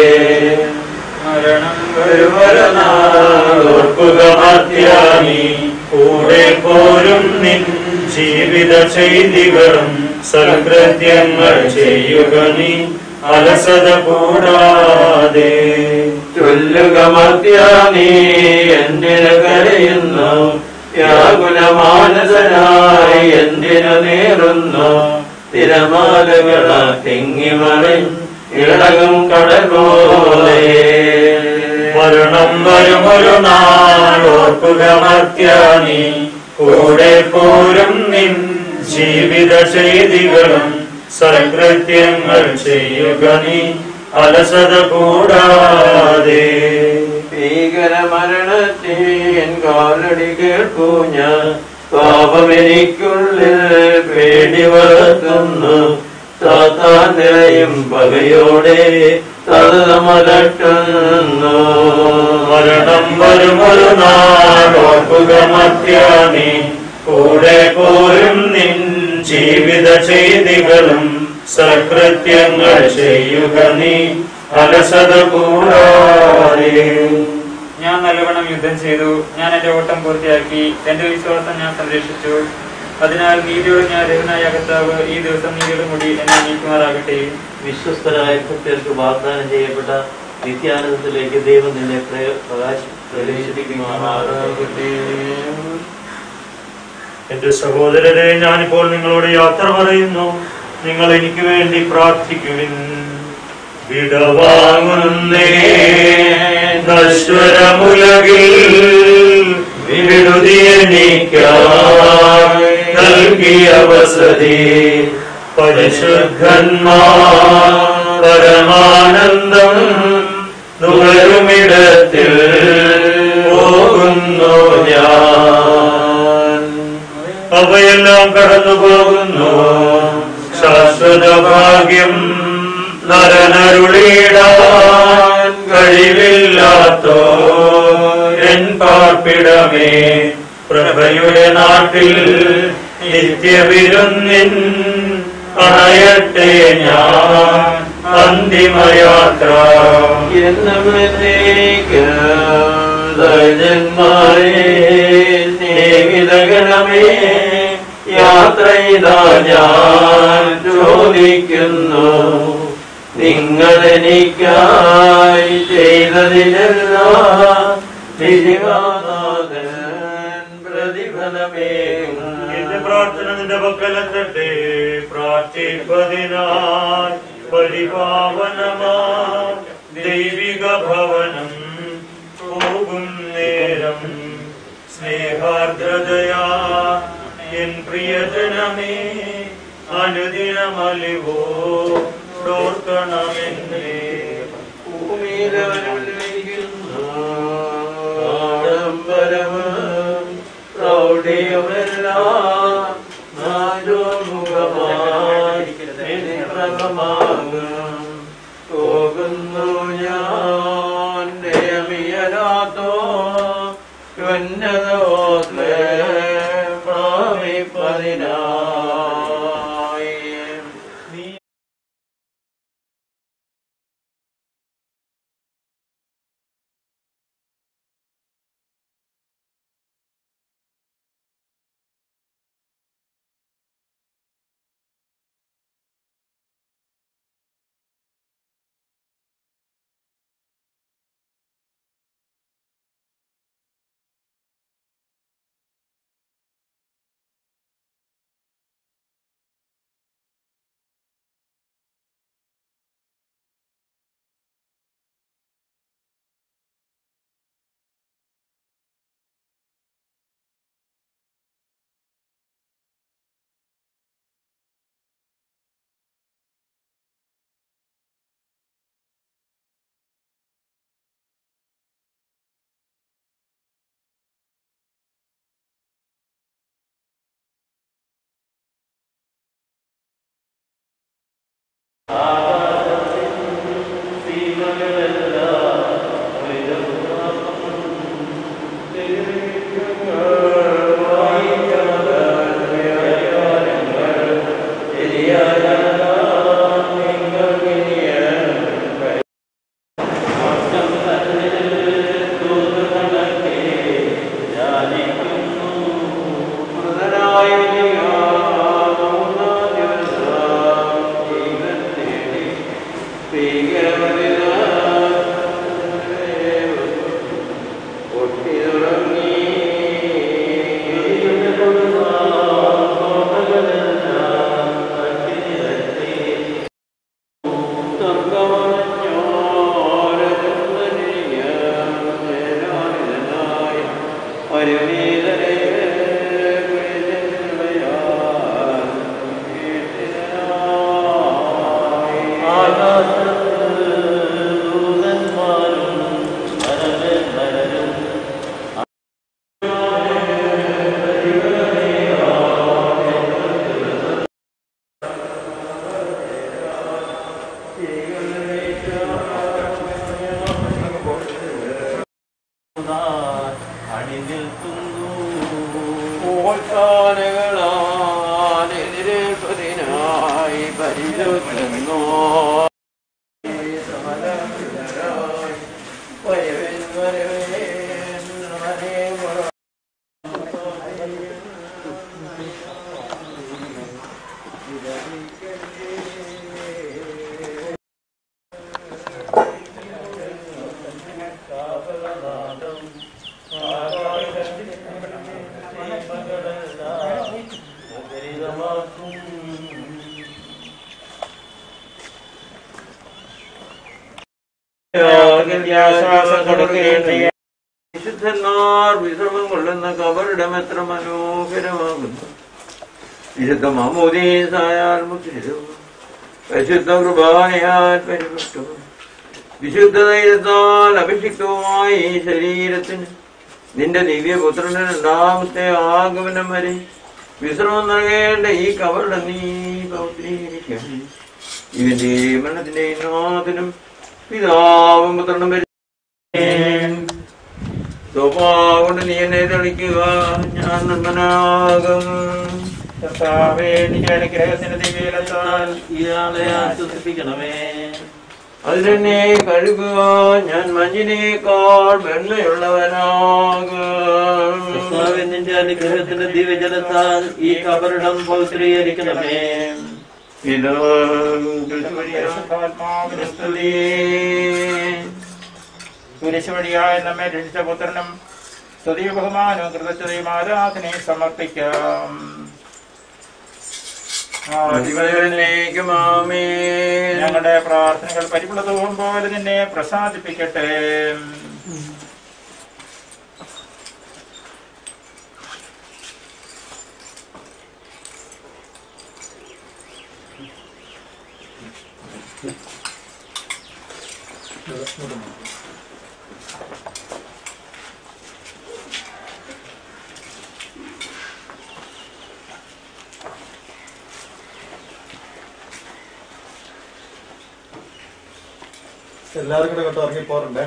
മരണം വരുമൊരു നാളോർക്കുകമർത്യാനി, കൂടെ പോരും നിൻ ജീവിത ചെയ്തികളും സൽകൃത്യങ്ങൾ ചെയ്യുക നീ അലസത കൂടാതെ. ചൊല്ലുക മർത്യാനീ എന്തിനു കരയുന്നു, വ്യാകുലമാനസനായി എന്തിനു നേറുന്നു. തിരമാലകളാ തിങ്ങിമറിഞ്ഞിളകും കടൽ പോലെ. മരണം വരുമൊരു നാളോർക്കുക മർത്യാനി, കൂടെ പോരും നിൻ ജീവിത ചെയ്തികളും സൽകൃത്യങ്ങൾ ചെയ്യുക നീ അലസത കൂടാതെ. ഭീകരമരണത്തിൻ കാലടി കേൾക്കൂ ഞാൻ, പാപമെനിക്കുള്ളിൽ പേടി വളർത്തുന്നു. സാത്താൻ നിറയും പകയോടെ സതതമലട്ടുന്നു. മരണം വരുമൊരു നാളോർക്കുക മർത്യാനി, കൂടെ പോരും നിൻ ജീവിത ചെയ്തികളും സൽകൃത്യങ്ങൾ ചെയ്യുക നീ അലസത കൂടാതെ. ഞാൻ നല്ലവണ്ണം യുദ്ധം ചെയ്തു, ഞാൻ എന്റെ ഓട്ടം പൂർത്തിയാക്കി, എന്റെ വിശ്വാസം ഞാൻ സംരക്ഷിച്ചു. അതിനാൽ നീതിയോട് ഞാൻ രഹനായ കർത്താവ് ഈ ദിവസം നീതിയുടെ മുടി എന്നെ നീക്കുമാറാകട്ടെ. വിശ്വസ്തരായ ഭക്തർക്ക് വാഗ്ദാനം ചെയ്യപ്പെട്ട നിത്യാനന്ദത്തിലേക്ക് ദൈവം നിന്നെ പ്രവേശിപ്പിക്കുമാറാകട്ടെ. എന്റെ സഹോദരരെ, ഞാനിപ്പോൾ നിങ്ങളോട് യാത്ര പറയുന്നു. നിങ്ങൾ എനിക്ക് വേണ്ടി പ്രാർത്ഥിക്കുവിൻ. വിടവാങ്ങുന്നേ നശ്വരമുലകിൽ വിടുതിയെനിക്കായി നൽകിയ വസതി. പരിശുദ്ധന്മാർ പരമാനന്ദം നുകരുമിടത്തിൽ പോകുന്നു ഞാൻ. അവയെല്ലാം കടന്നു പോകുന്നു. ശാശ്വത ഭാഗ്യം നരനരുളിടാൻ കഴിവില്ലാത്തോ എൻ പാർപ്പിടമേ. പ്രഭയുടെ നാട്ടിൽ നിത്യവിരുന്നിൻ അണയട്ടെ ഞാൻ അന്തിമയാത്ര. ജന്മാരെ സ്നേഹിതഗണമേ, യാത്ര ഇതാ ഞാൻ ചോദിക്കുന്നു. നിങ്ങളെനിക്കായി ചെയ്തതിനെല്ലാം നിജനാഥൻ പ്രതിഫലമേകും. എന്റെ പ്രാർത്ഥന നിന്റെ പക്കലെത്തട്ടെ. പ്രാർത്ഥിപ്പതിനായി പരിപാവനമാ ദൈവിക ഭവനം പോകും നേരം സ്നേഹാർദ്രതയാ എൻ പ്രിയജനമേ അനുദിനമലിവോ ഓർക്കണമെന്നേ. ആഡംബരവും പ്രൗഢിയുമെല്ലാം നാജോമുഖമായി പോകുന്നു ഞാൻ. ദയമിയനാത്തോ പ്രാപിപ്പതിനാ വിശുദ്ധന്മാർ വിശ്രമം കൊള്ളുന്ന കബറിടം എത്ര മനോഹരമാകുന്നു. വിശുദ്ധ മാമോദീസായാൽ മുദ്രിതവും പരിശുദ്ധ കുർബാനയാൽ പരിപുഷ്ടവും വിശുദ്ധ ധൈര്യത്താൽ അഭിഷിക്തവുമായി ഈ ശരീരത്തിന് നിന്റെ ദിവ്യപുത്രന്റെ രണ്ടാമത്തെ ആഗമനം വരെ വിശ്രമം നൽകേണ്ട ഈ കബറിടം നീ പൗത്രീകരിക്കണം. ഇവന്റെ മരണത്തിന്റെ നാഥനും പിതാവും പുത്രനും കൊണ്ട് നീ എന്നെ തെളിക്കുക, ഞാൻ നിർമ്മനാകും. അനുഗ്രഹത്തിന്റെ ദിവ്യത്താൽ ഇയാളെ ആശ്വസിപ്പിക്കണമേ. അതിലെന്നെ കഴുകുക, ഞാൻ മഞ്ഞിനേക്കാൾ വെണ്മയുള്ളവനാകും. നിന്റെ അനുഗ്രഹത്തിന്റെ ദിവ്യജലത്താൽ ഈ കബറിടം പൗത്രീകരിക്കണമേ. കുരിശ് വഴിയായി നമ്മെ രക്ഷിച്ച പുത്രനും സ്തുതിയും ബഹുമാനവും കൃതജ്ഞതയും ആരാധനയും സമർപ്പിക്കാം. ഞങ്ങളുടെ പ്രാർത്ഥനകൾ പരിപുളതവും പോലെ നിന്നെ പ്രസാദിപ്പിക്കട്ടെ. എല്ലാവരും കൂടെ കേട്ടോ ഇറങ്ങിപ്പോറുണ്ടേ.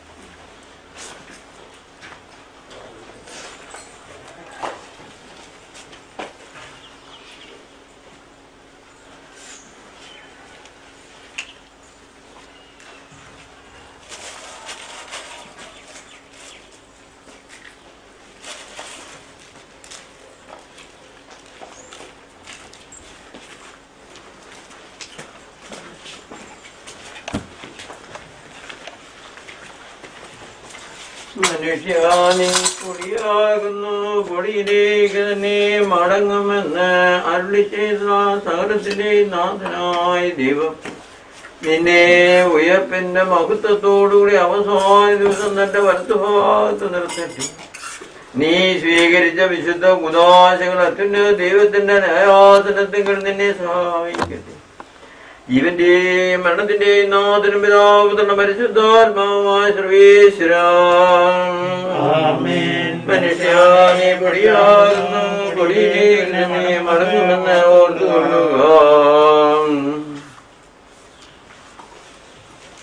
മനുഷ്യാനി പൊടിയാകുന്നു, പൊടിയിലേക്ക് തന്നെ മടങ്ങുമെന്ന് അരുളി ചെയ്ത സകലത്തിന്റെ നാഥനായ ദൈവം നിന്നെ ഉയർപ്പിന്റെ മഹത്വത്തോടുകൂടി അവസാന ദിവസം തന്റെ വലത്തുഭാഗത്ത് നിർത്തട്ടെ. നീ സ്വീകരിച്ച വിശുദ്ധ കുദാശകൾ അത്യുന്നത ദൈവത്തിന്റെ ന്യായാസനത്തിൽ നിന്നെ സഹായിക്കട്ടെ. ജീവന്റെയും മരണത്തിന്റെയും നാഥനും പിതാവുന്ന പരിശുദ്ധാത്മാവായ സർവേശ്വര മനുഷ്യാനെ പൊടിയാകുന്നു, പൊടിയിലേക്ക് തന്നെ മടങ്ങുമെന്ന് ഓർത്തുകൊള്ളുക.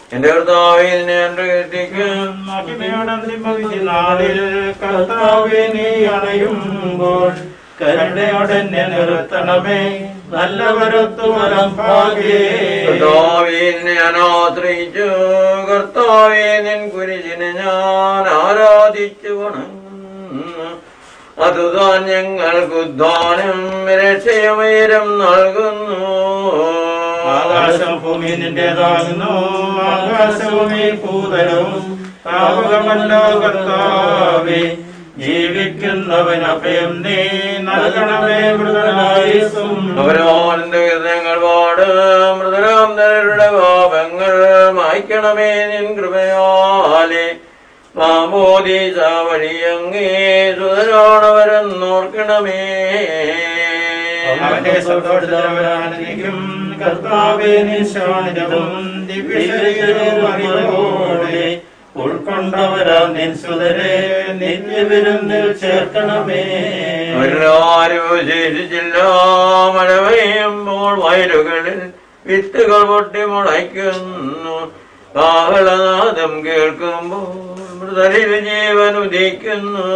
എന്റെ കർത്താവേ നിന്നെ ഞാൻ പ്രകീർത്തിക്കും. നാളിൽ കർത്താവേ നീ അണയുമ്പോൾ കരുണയോടെന്നെ നിർത്തണമേ നല്ലവരൊത്തു വലംഭാഗേ. കർത്താവേ നിന്നെ ഞാൻ ആശ്രയിച്ചു. കർത്താവേ നിൻ കുരിശിനെ ഞാൻ ആരാധിച്ചു വണങ്ങുന്നു. അതുതാൻ ഞങ്ങൾക്ക് ഉദ്ധാനം രക്ഷയമേരം നൽകുന്നു. ആകാശം ഭൂമി നിന്റേതാകുന്നു, ആകാശഭൂമി ഭൂതലവും താവകമല്ലോ കർത്താവേ. ജീവിക്കുന്നവൻ അഭയം നീ നൽകണമേ മൃതനായുസ്സും. അവരാനന്ദ ഹൃദയങ്ങൾ പാട് മൃതരാന്തരുടെ പാപങ്ങൾ മായ്ക്കണമേ നിൻ കൃപയാലെ. മാമോദീസ വഴിയങ്ങേ സുതരാണവരെന്നോർക്കണമേ. അവന്റെ സന്തോഷത്തിലവരാനന്ദിക്കും കർത്താവേ നിശാനിതവും ദിവ്യശരീരമറിവോടെ ഉൾക്കൊണ്ടവരാ നിൻ സുതരെ നിത്യവിരുന്നിൽ ചേർക്കണമേ. അവരാരും ശേഷിച്ചില്ല. മഴ പെയ്യുമ്പോൾ വയലുകളിൽ വിത്തുകൾ പൊട്ടി മുളയ്ക്കുന്നു. കാഹളനാദം കേൾക്കുമ്പോൾ മൃതരിൽ ജീവൻ ഉദിക്കുന്നു.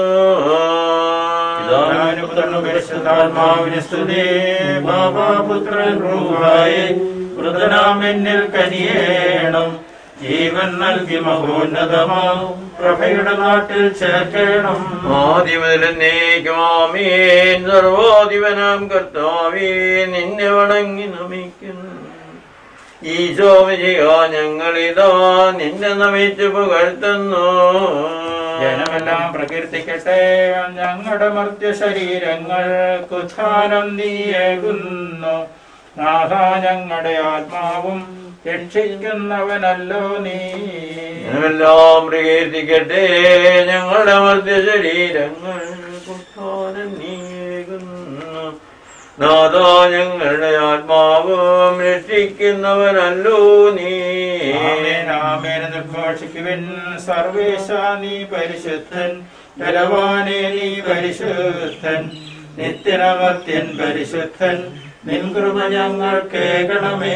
മൃതനാമെന്നിൽ കനിയേണം. ജീവൻ നൽകി മഹോന്നതമാം പ്രഭയുടെ നാട്ടിൽ ചേർക്കണം. ആദിമുതലേക്കുമാമേൻ. സർവാധിപനാം കർത്താവേ നിന്നെ വണങ്ങി നമിക്കുന്നു. ഈശോ വിജയ ഞങ്ങളിതാ നിന്നെ നമിച്ചു പുകഴ്ത്തുന്നു. ജനമെല്ലാം പ്രകീർത്തിക്കട്ടെ ഞങ്ങളുടെ മർത്യ ശരീരങ്ങൾ കുധാനം നീയേകുന്നു. നാഥ ഞങ്ങളുടെ ആത്മാവും രക്ഷിക്കുന്നവനല്ലോ നീ. ജനമെല്ലാം പ്രകീർത്തിക്കട്ടെ ഞങ്ങളുടെ മർത്യ ശരീരങ്ങൾ കുധാനം നീയേകുന്നു. നാഥ ഞങ്ങളുടെ ആത്മാവും രക്ഷിക്കുന്നവനല്ലോ നീ. നിർഘോഷിക്കുവിൻ സർവേശ നീ പരിശുദ്ധൻ, ബലവാനെ നീ പരിശുദ്ധൻ, നിത്യനമർത്യൻ പരിശുദ്ധൻ, നിൻ കൃപ ഞങ്ങൾ കേൾക്കണമേ.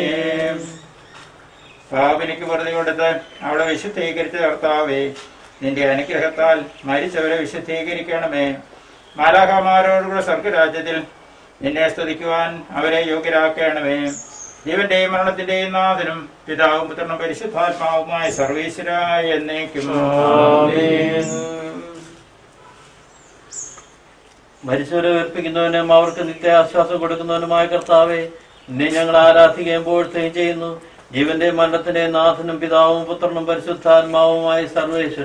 പാപിനിക്ക് വെറുതെ കൊടുത്ത് അവളെ വിശുദ്ധീകരിച്ച കർത്താവേ, നിന്റെ അനുഗ്രഹത്താൽ മരിച്ചവരെ വിശുദ്ധീകരിക്കണമേ. മാലാഖമാരോടുകൂടെ സ്വർഗരാജ്യത്തിൽ നിന്നെ സ്തുതിക്കുവാൻ അവരെ യോഗ്യരാക്കണമേ. ജീവന്റെയും മരണത്തിന്റെയും നാഥനും പിതാവും പുത്രനും പരിശുദ്ധാത്മാവുമായ സർവീശ്വരായ എന്നേക്കും ആമേൻ. മരിച്ചവരെ ഉയർപ്പിക്കുന്നവനും അവർക്ക് നിത്യാശ്വാസം കൊടുക്കുന്നവനുമായ കർത്താവെ, നിന്നെ ഞങ്ങൾ ആരാധിക്കുകയും പുകഴ്ത്തുകയും ചെയ്യുന്നു. ജീവന്റെ മരണത്തിന്റെ നാഥനും പിതാവും പുത്രനും പരിശുദ്ധാത്മാവുമായ സർവേശ്വര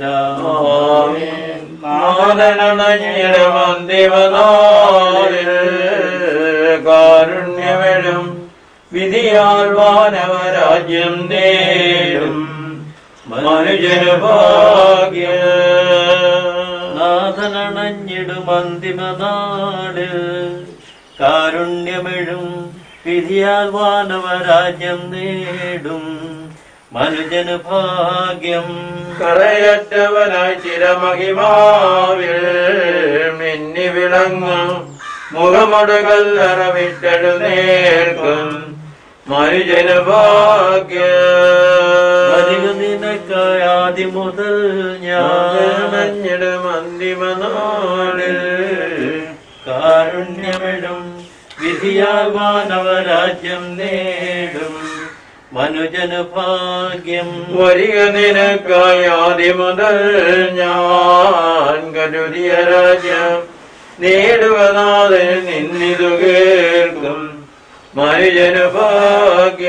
കാരുണ്യമെഴും വിധിയാൽ വാനവരാജ്യം നേടും മനുജന ഭാഗ്യ. നാഥനണഞ്ഞിടും അന്തിമനാട് കാരുണ്യമെഴും വിധിയാൽ വാനവരാജ്യം നേടും മനുജന് ഭാഗ്യം. കറയറ്റവനായി ചിരമഹിമാവിൽ മിന്നി വിളങ്ങും മുഖമടുകല്ലറ വിട്ടെഴുന്നേൽക്കും മനുജന് ഭാഗ്യ. നിനക്കായി ആദ്യം മുതൽ ഞാനഞ്ഞിടും അന്തിമനാളിൽ കാരുണ്യമെഴും വിധിയാൽ മാനവരാജ്യം നേടും മനുജന് ഭാഗ്യം. വരിക നിനക്കായി ആദ്യം മുതൽ ഞാൻ കരുതിയ രാജ്യം നേടുവനാഥൻ നിന്നിതു കേൾക്കും മനുജന് ഭാഗ്യ.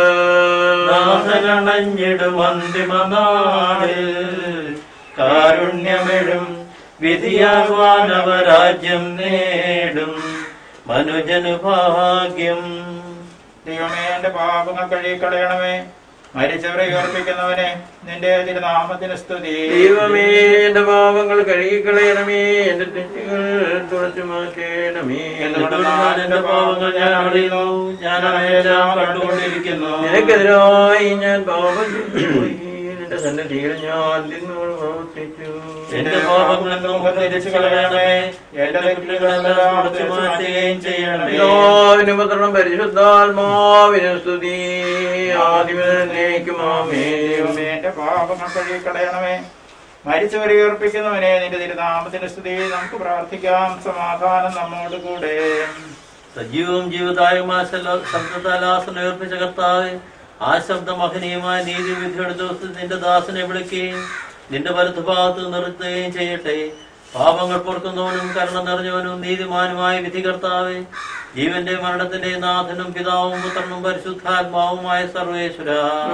നാഥനണഞ്ഞിടും അന്തിമനാളിൽ കാരുണ്യമെഴും വിധിയാൽ മാനവരാജ്യം നേടും മനുജന് ഭാഗ്യം. ദൈവമേ, എന്റെ പാപങ്ങൾ കഴുകിക്കളയണമേ. മരിച്ചവരെ ഉയർപ്പിക്കുന്നവനെ നിന്റെ തിരുനാമത്തിന് സ്തുതി. ദൈവമേ, എന്റെ പാപങ്ങൾ കഴുകിക്കളയണമേ, എന്റെ തെറ്റുകൾ തുടച്ചു മാറ്റണമേ. എന്റെ പാപങ്ങൾ ഞാൻ അറിയുന്നു, ഞാൻ അവയെല്ലാം കണ്ടുകൊണ്ടിരിക്കുന്നു. നിനക്കെതിരായി ഞാൻ പാപം ചെയ്തുപോയി. നിന്റെ സന്നിധിയിൽ ഞാൻ നിന്നോട് പ്രവർത്തിച്ചു. എന്റെ പാപങ്ങളെല്ലാം തിരിച്ചു കളയണമേ, എന്റെ തെറ്റുകളെല്ലാം തുടച്ചു മാറ്റുകയും ചെയ്യണമേ. പിതാവിനും പുത്രനും പരിശുദ്ധാത്മാവിനും സ്തുതി, ആദിമുതലേക്കും ആമേൻ. എന്റെ പാപങ്ങൾ കഴുകിക്കളയണമേ. മരിച്ചവരെ ഉയർപ്പിക്കുന്നവനെ നിന്റെ തിരുനാമത്തിന്റെ സ്തുതി. നമുക്ക് പ്രാർത്ഥിക്കാം. സമാധാനം നമ്മോട് കൂടെ. സജീവവും ജീവദായകമായ ശബ്ദത്താലാസനം ഏർപ്പിച്ച കർത്താവേ, ആ ശബ്ദം മഹനീയമായ നീതിവിധിയുടെ ദിവസത്തിൽ നിന്റെ ദാസനെ വിളിക്കുകയും നിന്റെ വലതുഭാഗത്ത് നിർത്തുകയും ചെയ്യട്ടെ. പാപങ്ങൾ പൊറുക്കുന്നവനും കരുണ നിറഞ്ഞവനും നീതിമാനുമായ വിധികർത്താവേ, ജീവന്റെ മരണത്തിന്റെ നാഥനും പിതാവും പുത്രനും പരിശുദ്ധാത്മാവുമായ സർവേശ്വര,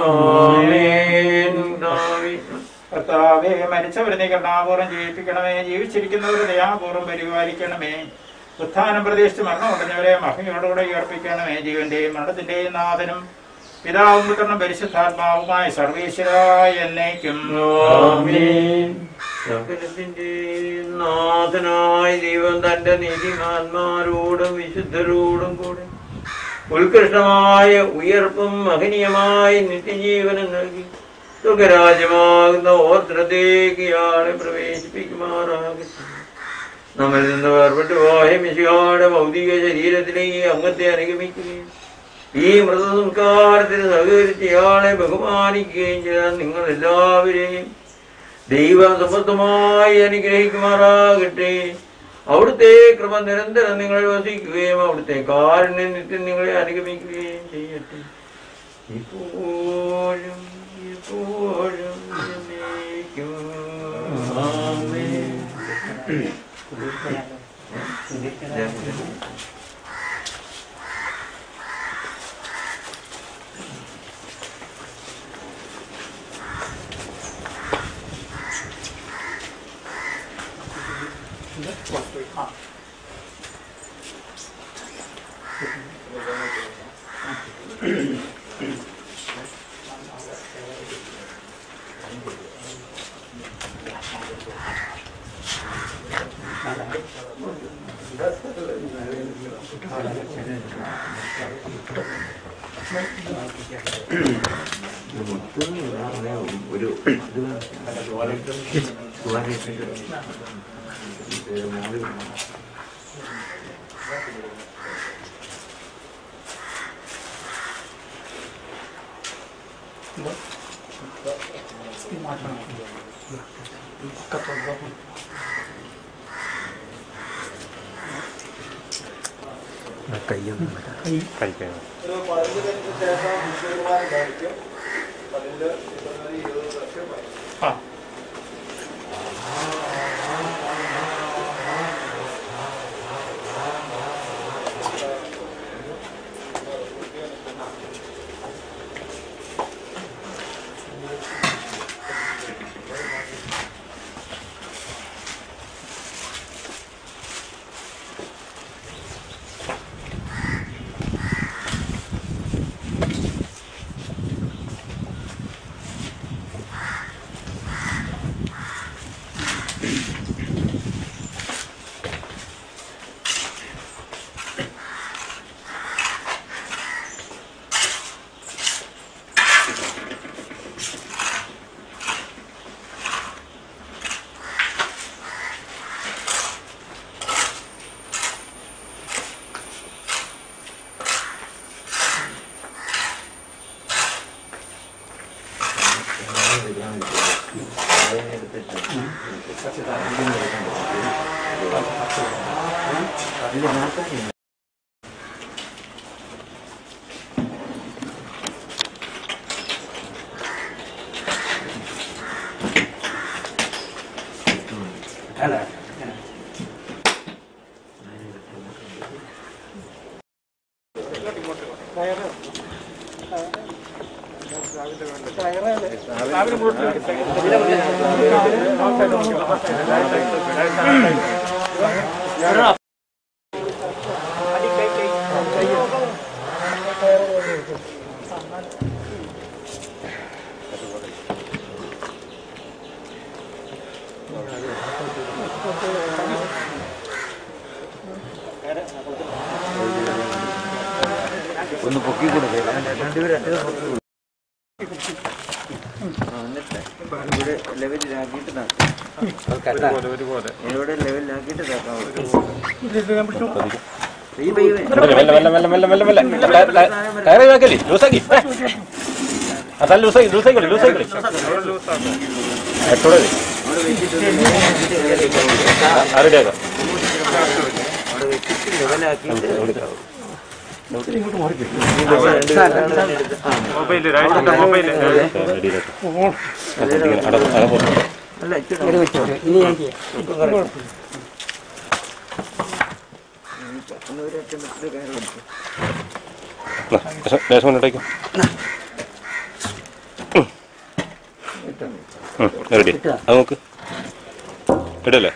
കർത്താവേ, മരിച്ചവരെ നീ കരുണാപൂർവ്വം ജീവിപ്പിക്കണമേ. ജീവിച്ചിരിക്കുന്നവരെ ദയാപൂർവ്വം പരിപാലിക്കണമേ. ഉത്ഥാനം പ്രതീക്ഷിച്ച് മരണമടഞ്ഞവരെ മഹിമയോടുകൂടെ ഉയർപ്പിക്കണമേ. ജീവന്റെയും മരണത്തിന്റെയും നാഥനും പിതാവും പുത്രനും പരിശുദ്ധാത്മാവുമായ സർവീശ്വരായ എന്നേക്കും സകലത്തിന്റെ നാഥനായ ദൈവം തന്റെ നീതിമാന്മാരോടും വിശുദ്ധരോടും കൂടെ ഉത്കൃഷ്ടമായ ഉയർപ്പും മഹനീയമായ നിത്യജീവനം നൽകി സുഖരാജ്യമാകുന്ന ഓർത്രത്തേക്ക് ഇയാളെ പ്രവേശിപ്പിക്കുമാറാകട്ടെ. നമ്മിൽ നിന്ന് വേർപെട്ടു പോയ മിശിഹായുടെ ഭൗതിക ശരീരത്തിലേക്ക് അംഗത്തെ അനുഗമിക്കുകയും ഈ മൃതസംസ്കാരത്തിന് സഹകരിച്ച് ഇയാളെ ബഹുമാനിക്കുകയും ചെയ്താൽ നിങ്ങൾ എല്ലാവരെയും ദൈവം സമർത്ഥമായി അനുഗ്രഹിക്കുമാറാകട്ടെ. അവിടുത്തെ കൃപ നിരന്തരം നിങ്ങൾ വസിക്കുകയും അവിടുത്തെ കാരുണ്യം നിത്യം നിങ്ങളെ അനുഗമിക്കുകയും ചെയ്യട്ടെ. ഇപ്പോഴും എപ്പോഴും എന്നേക്കും. ആമേൻ. ഒന്ന് പൊക്കി കൊടുക്കുക. ഇവിടെ ലെവലിലാക്കിയിട്ട് ഇവിടെ ലെവലിലാക്കിയിട്ട് റെഡി അത് നോക്ക് ഇടല്ലേ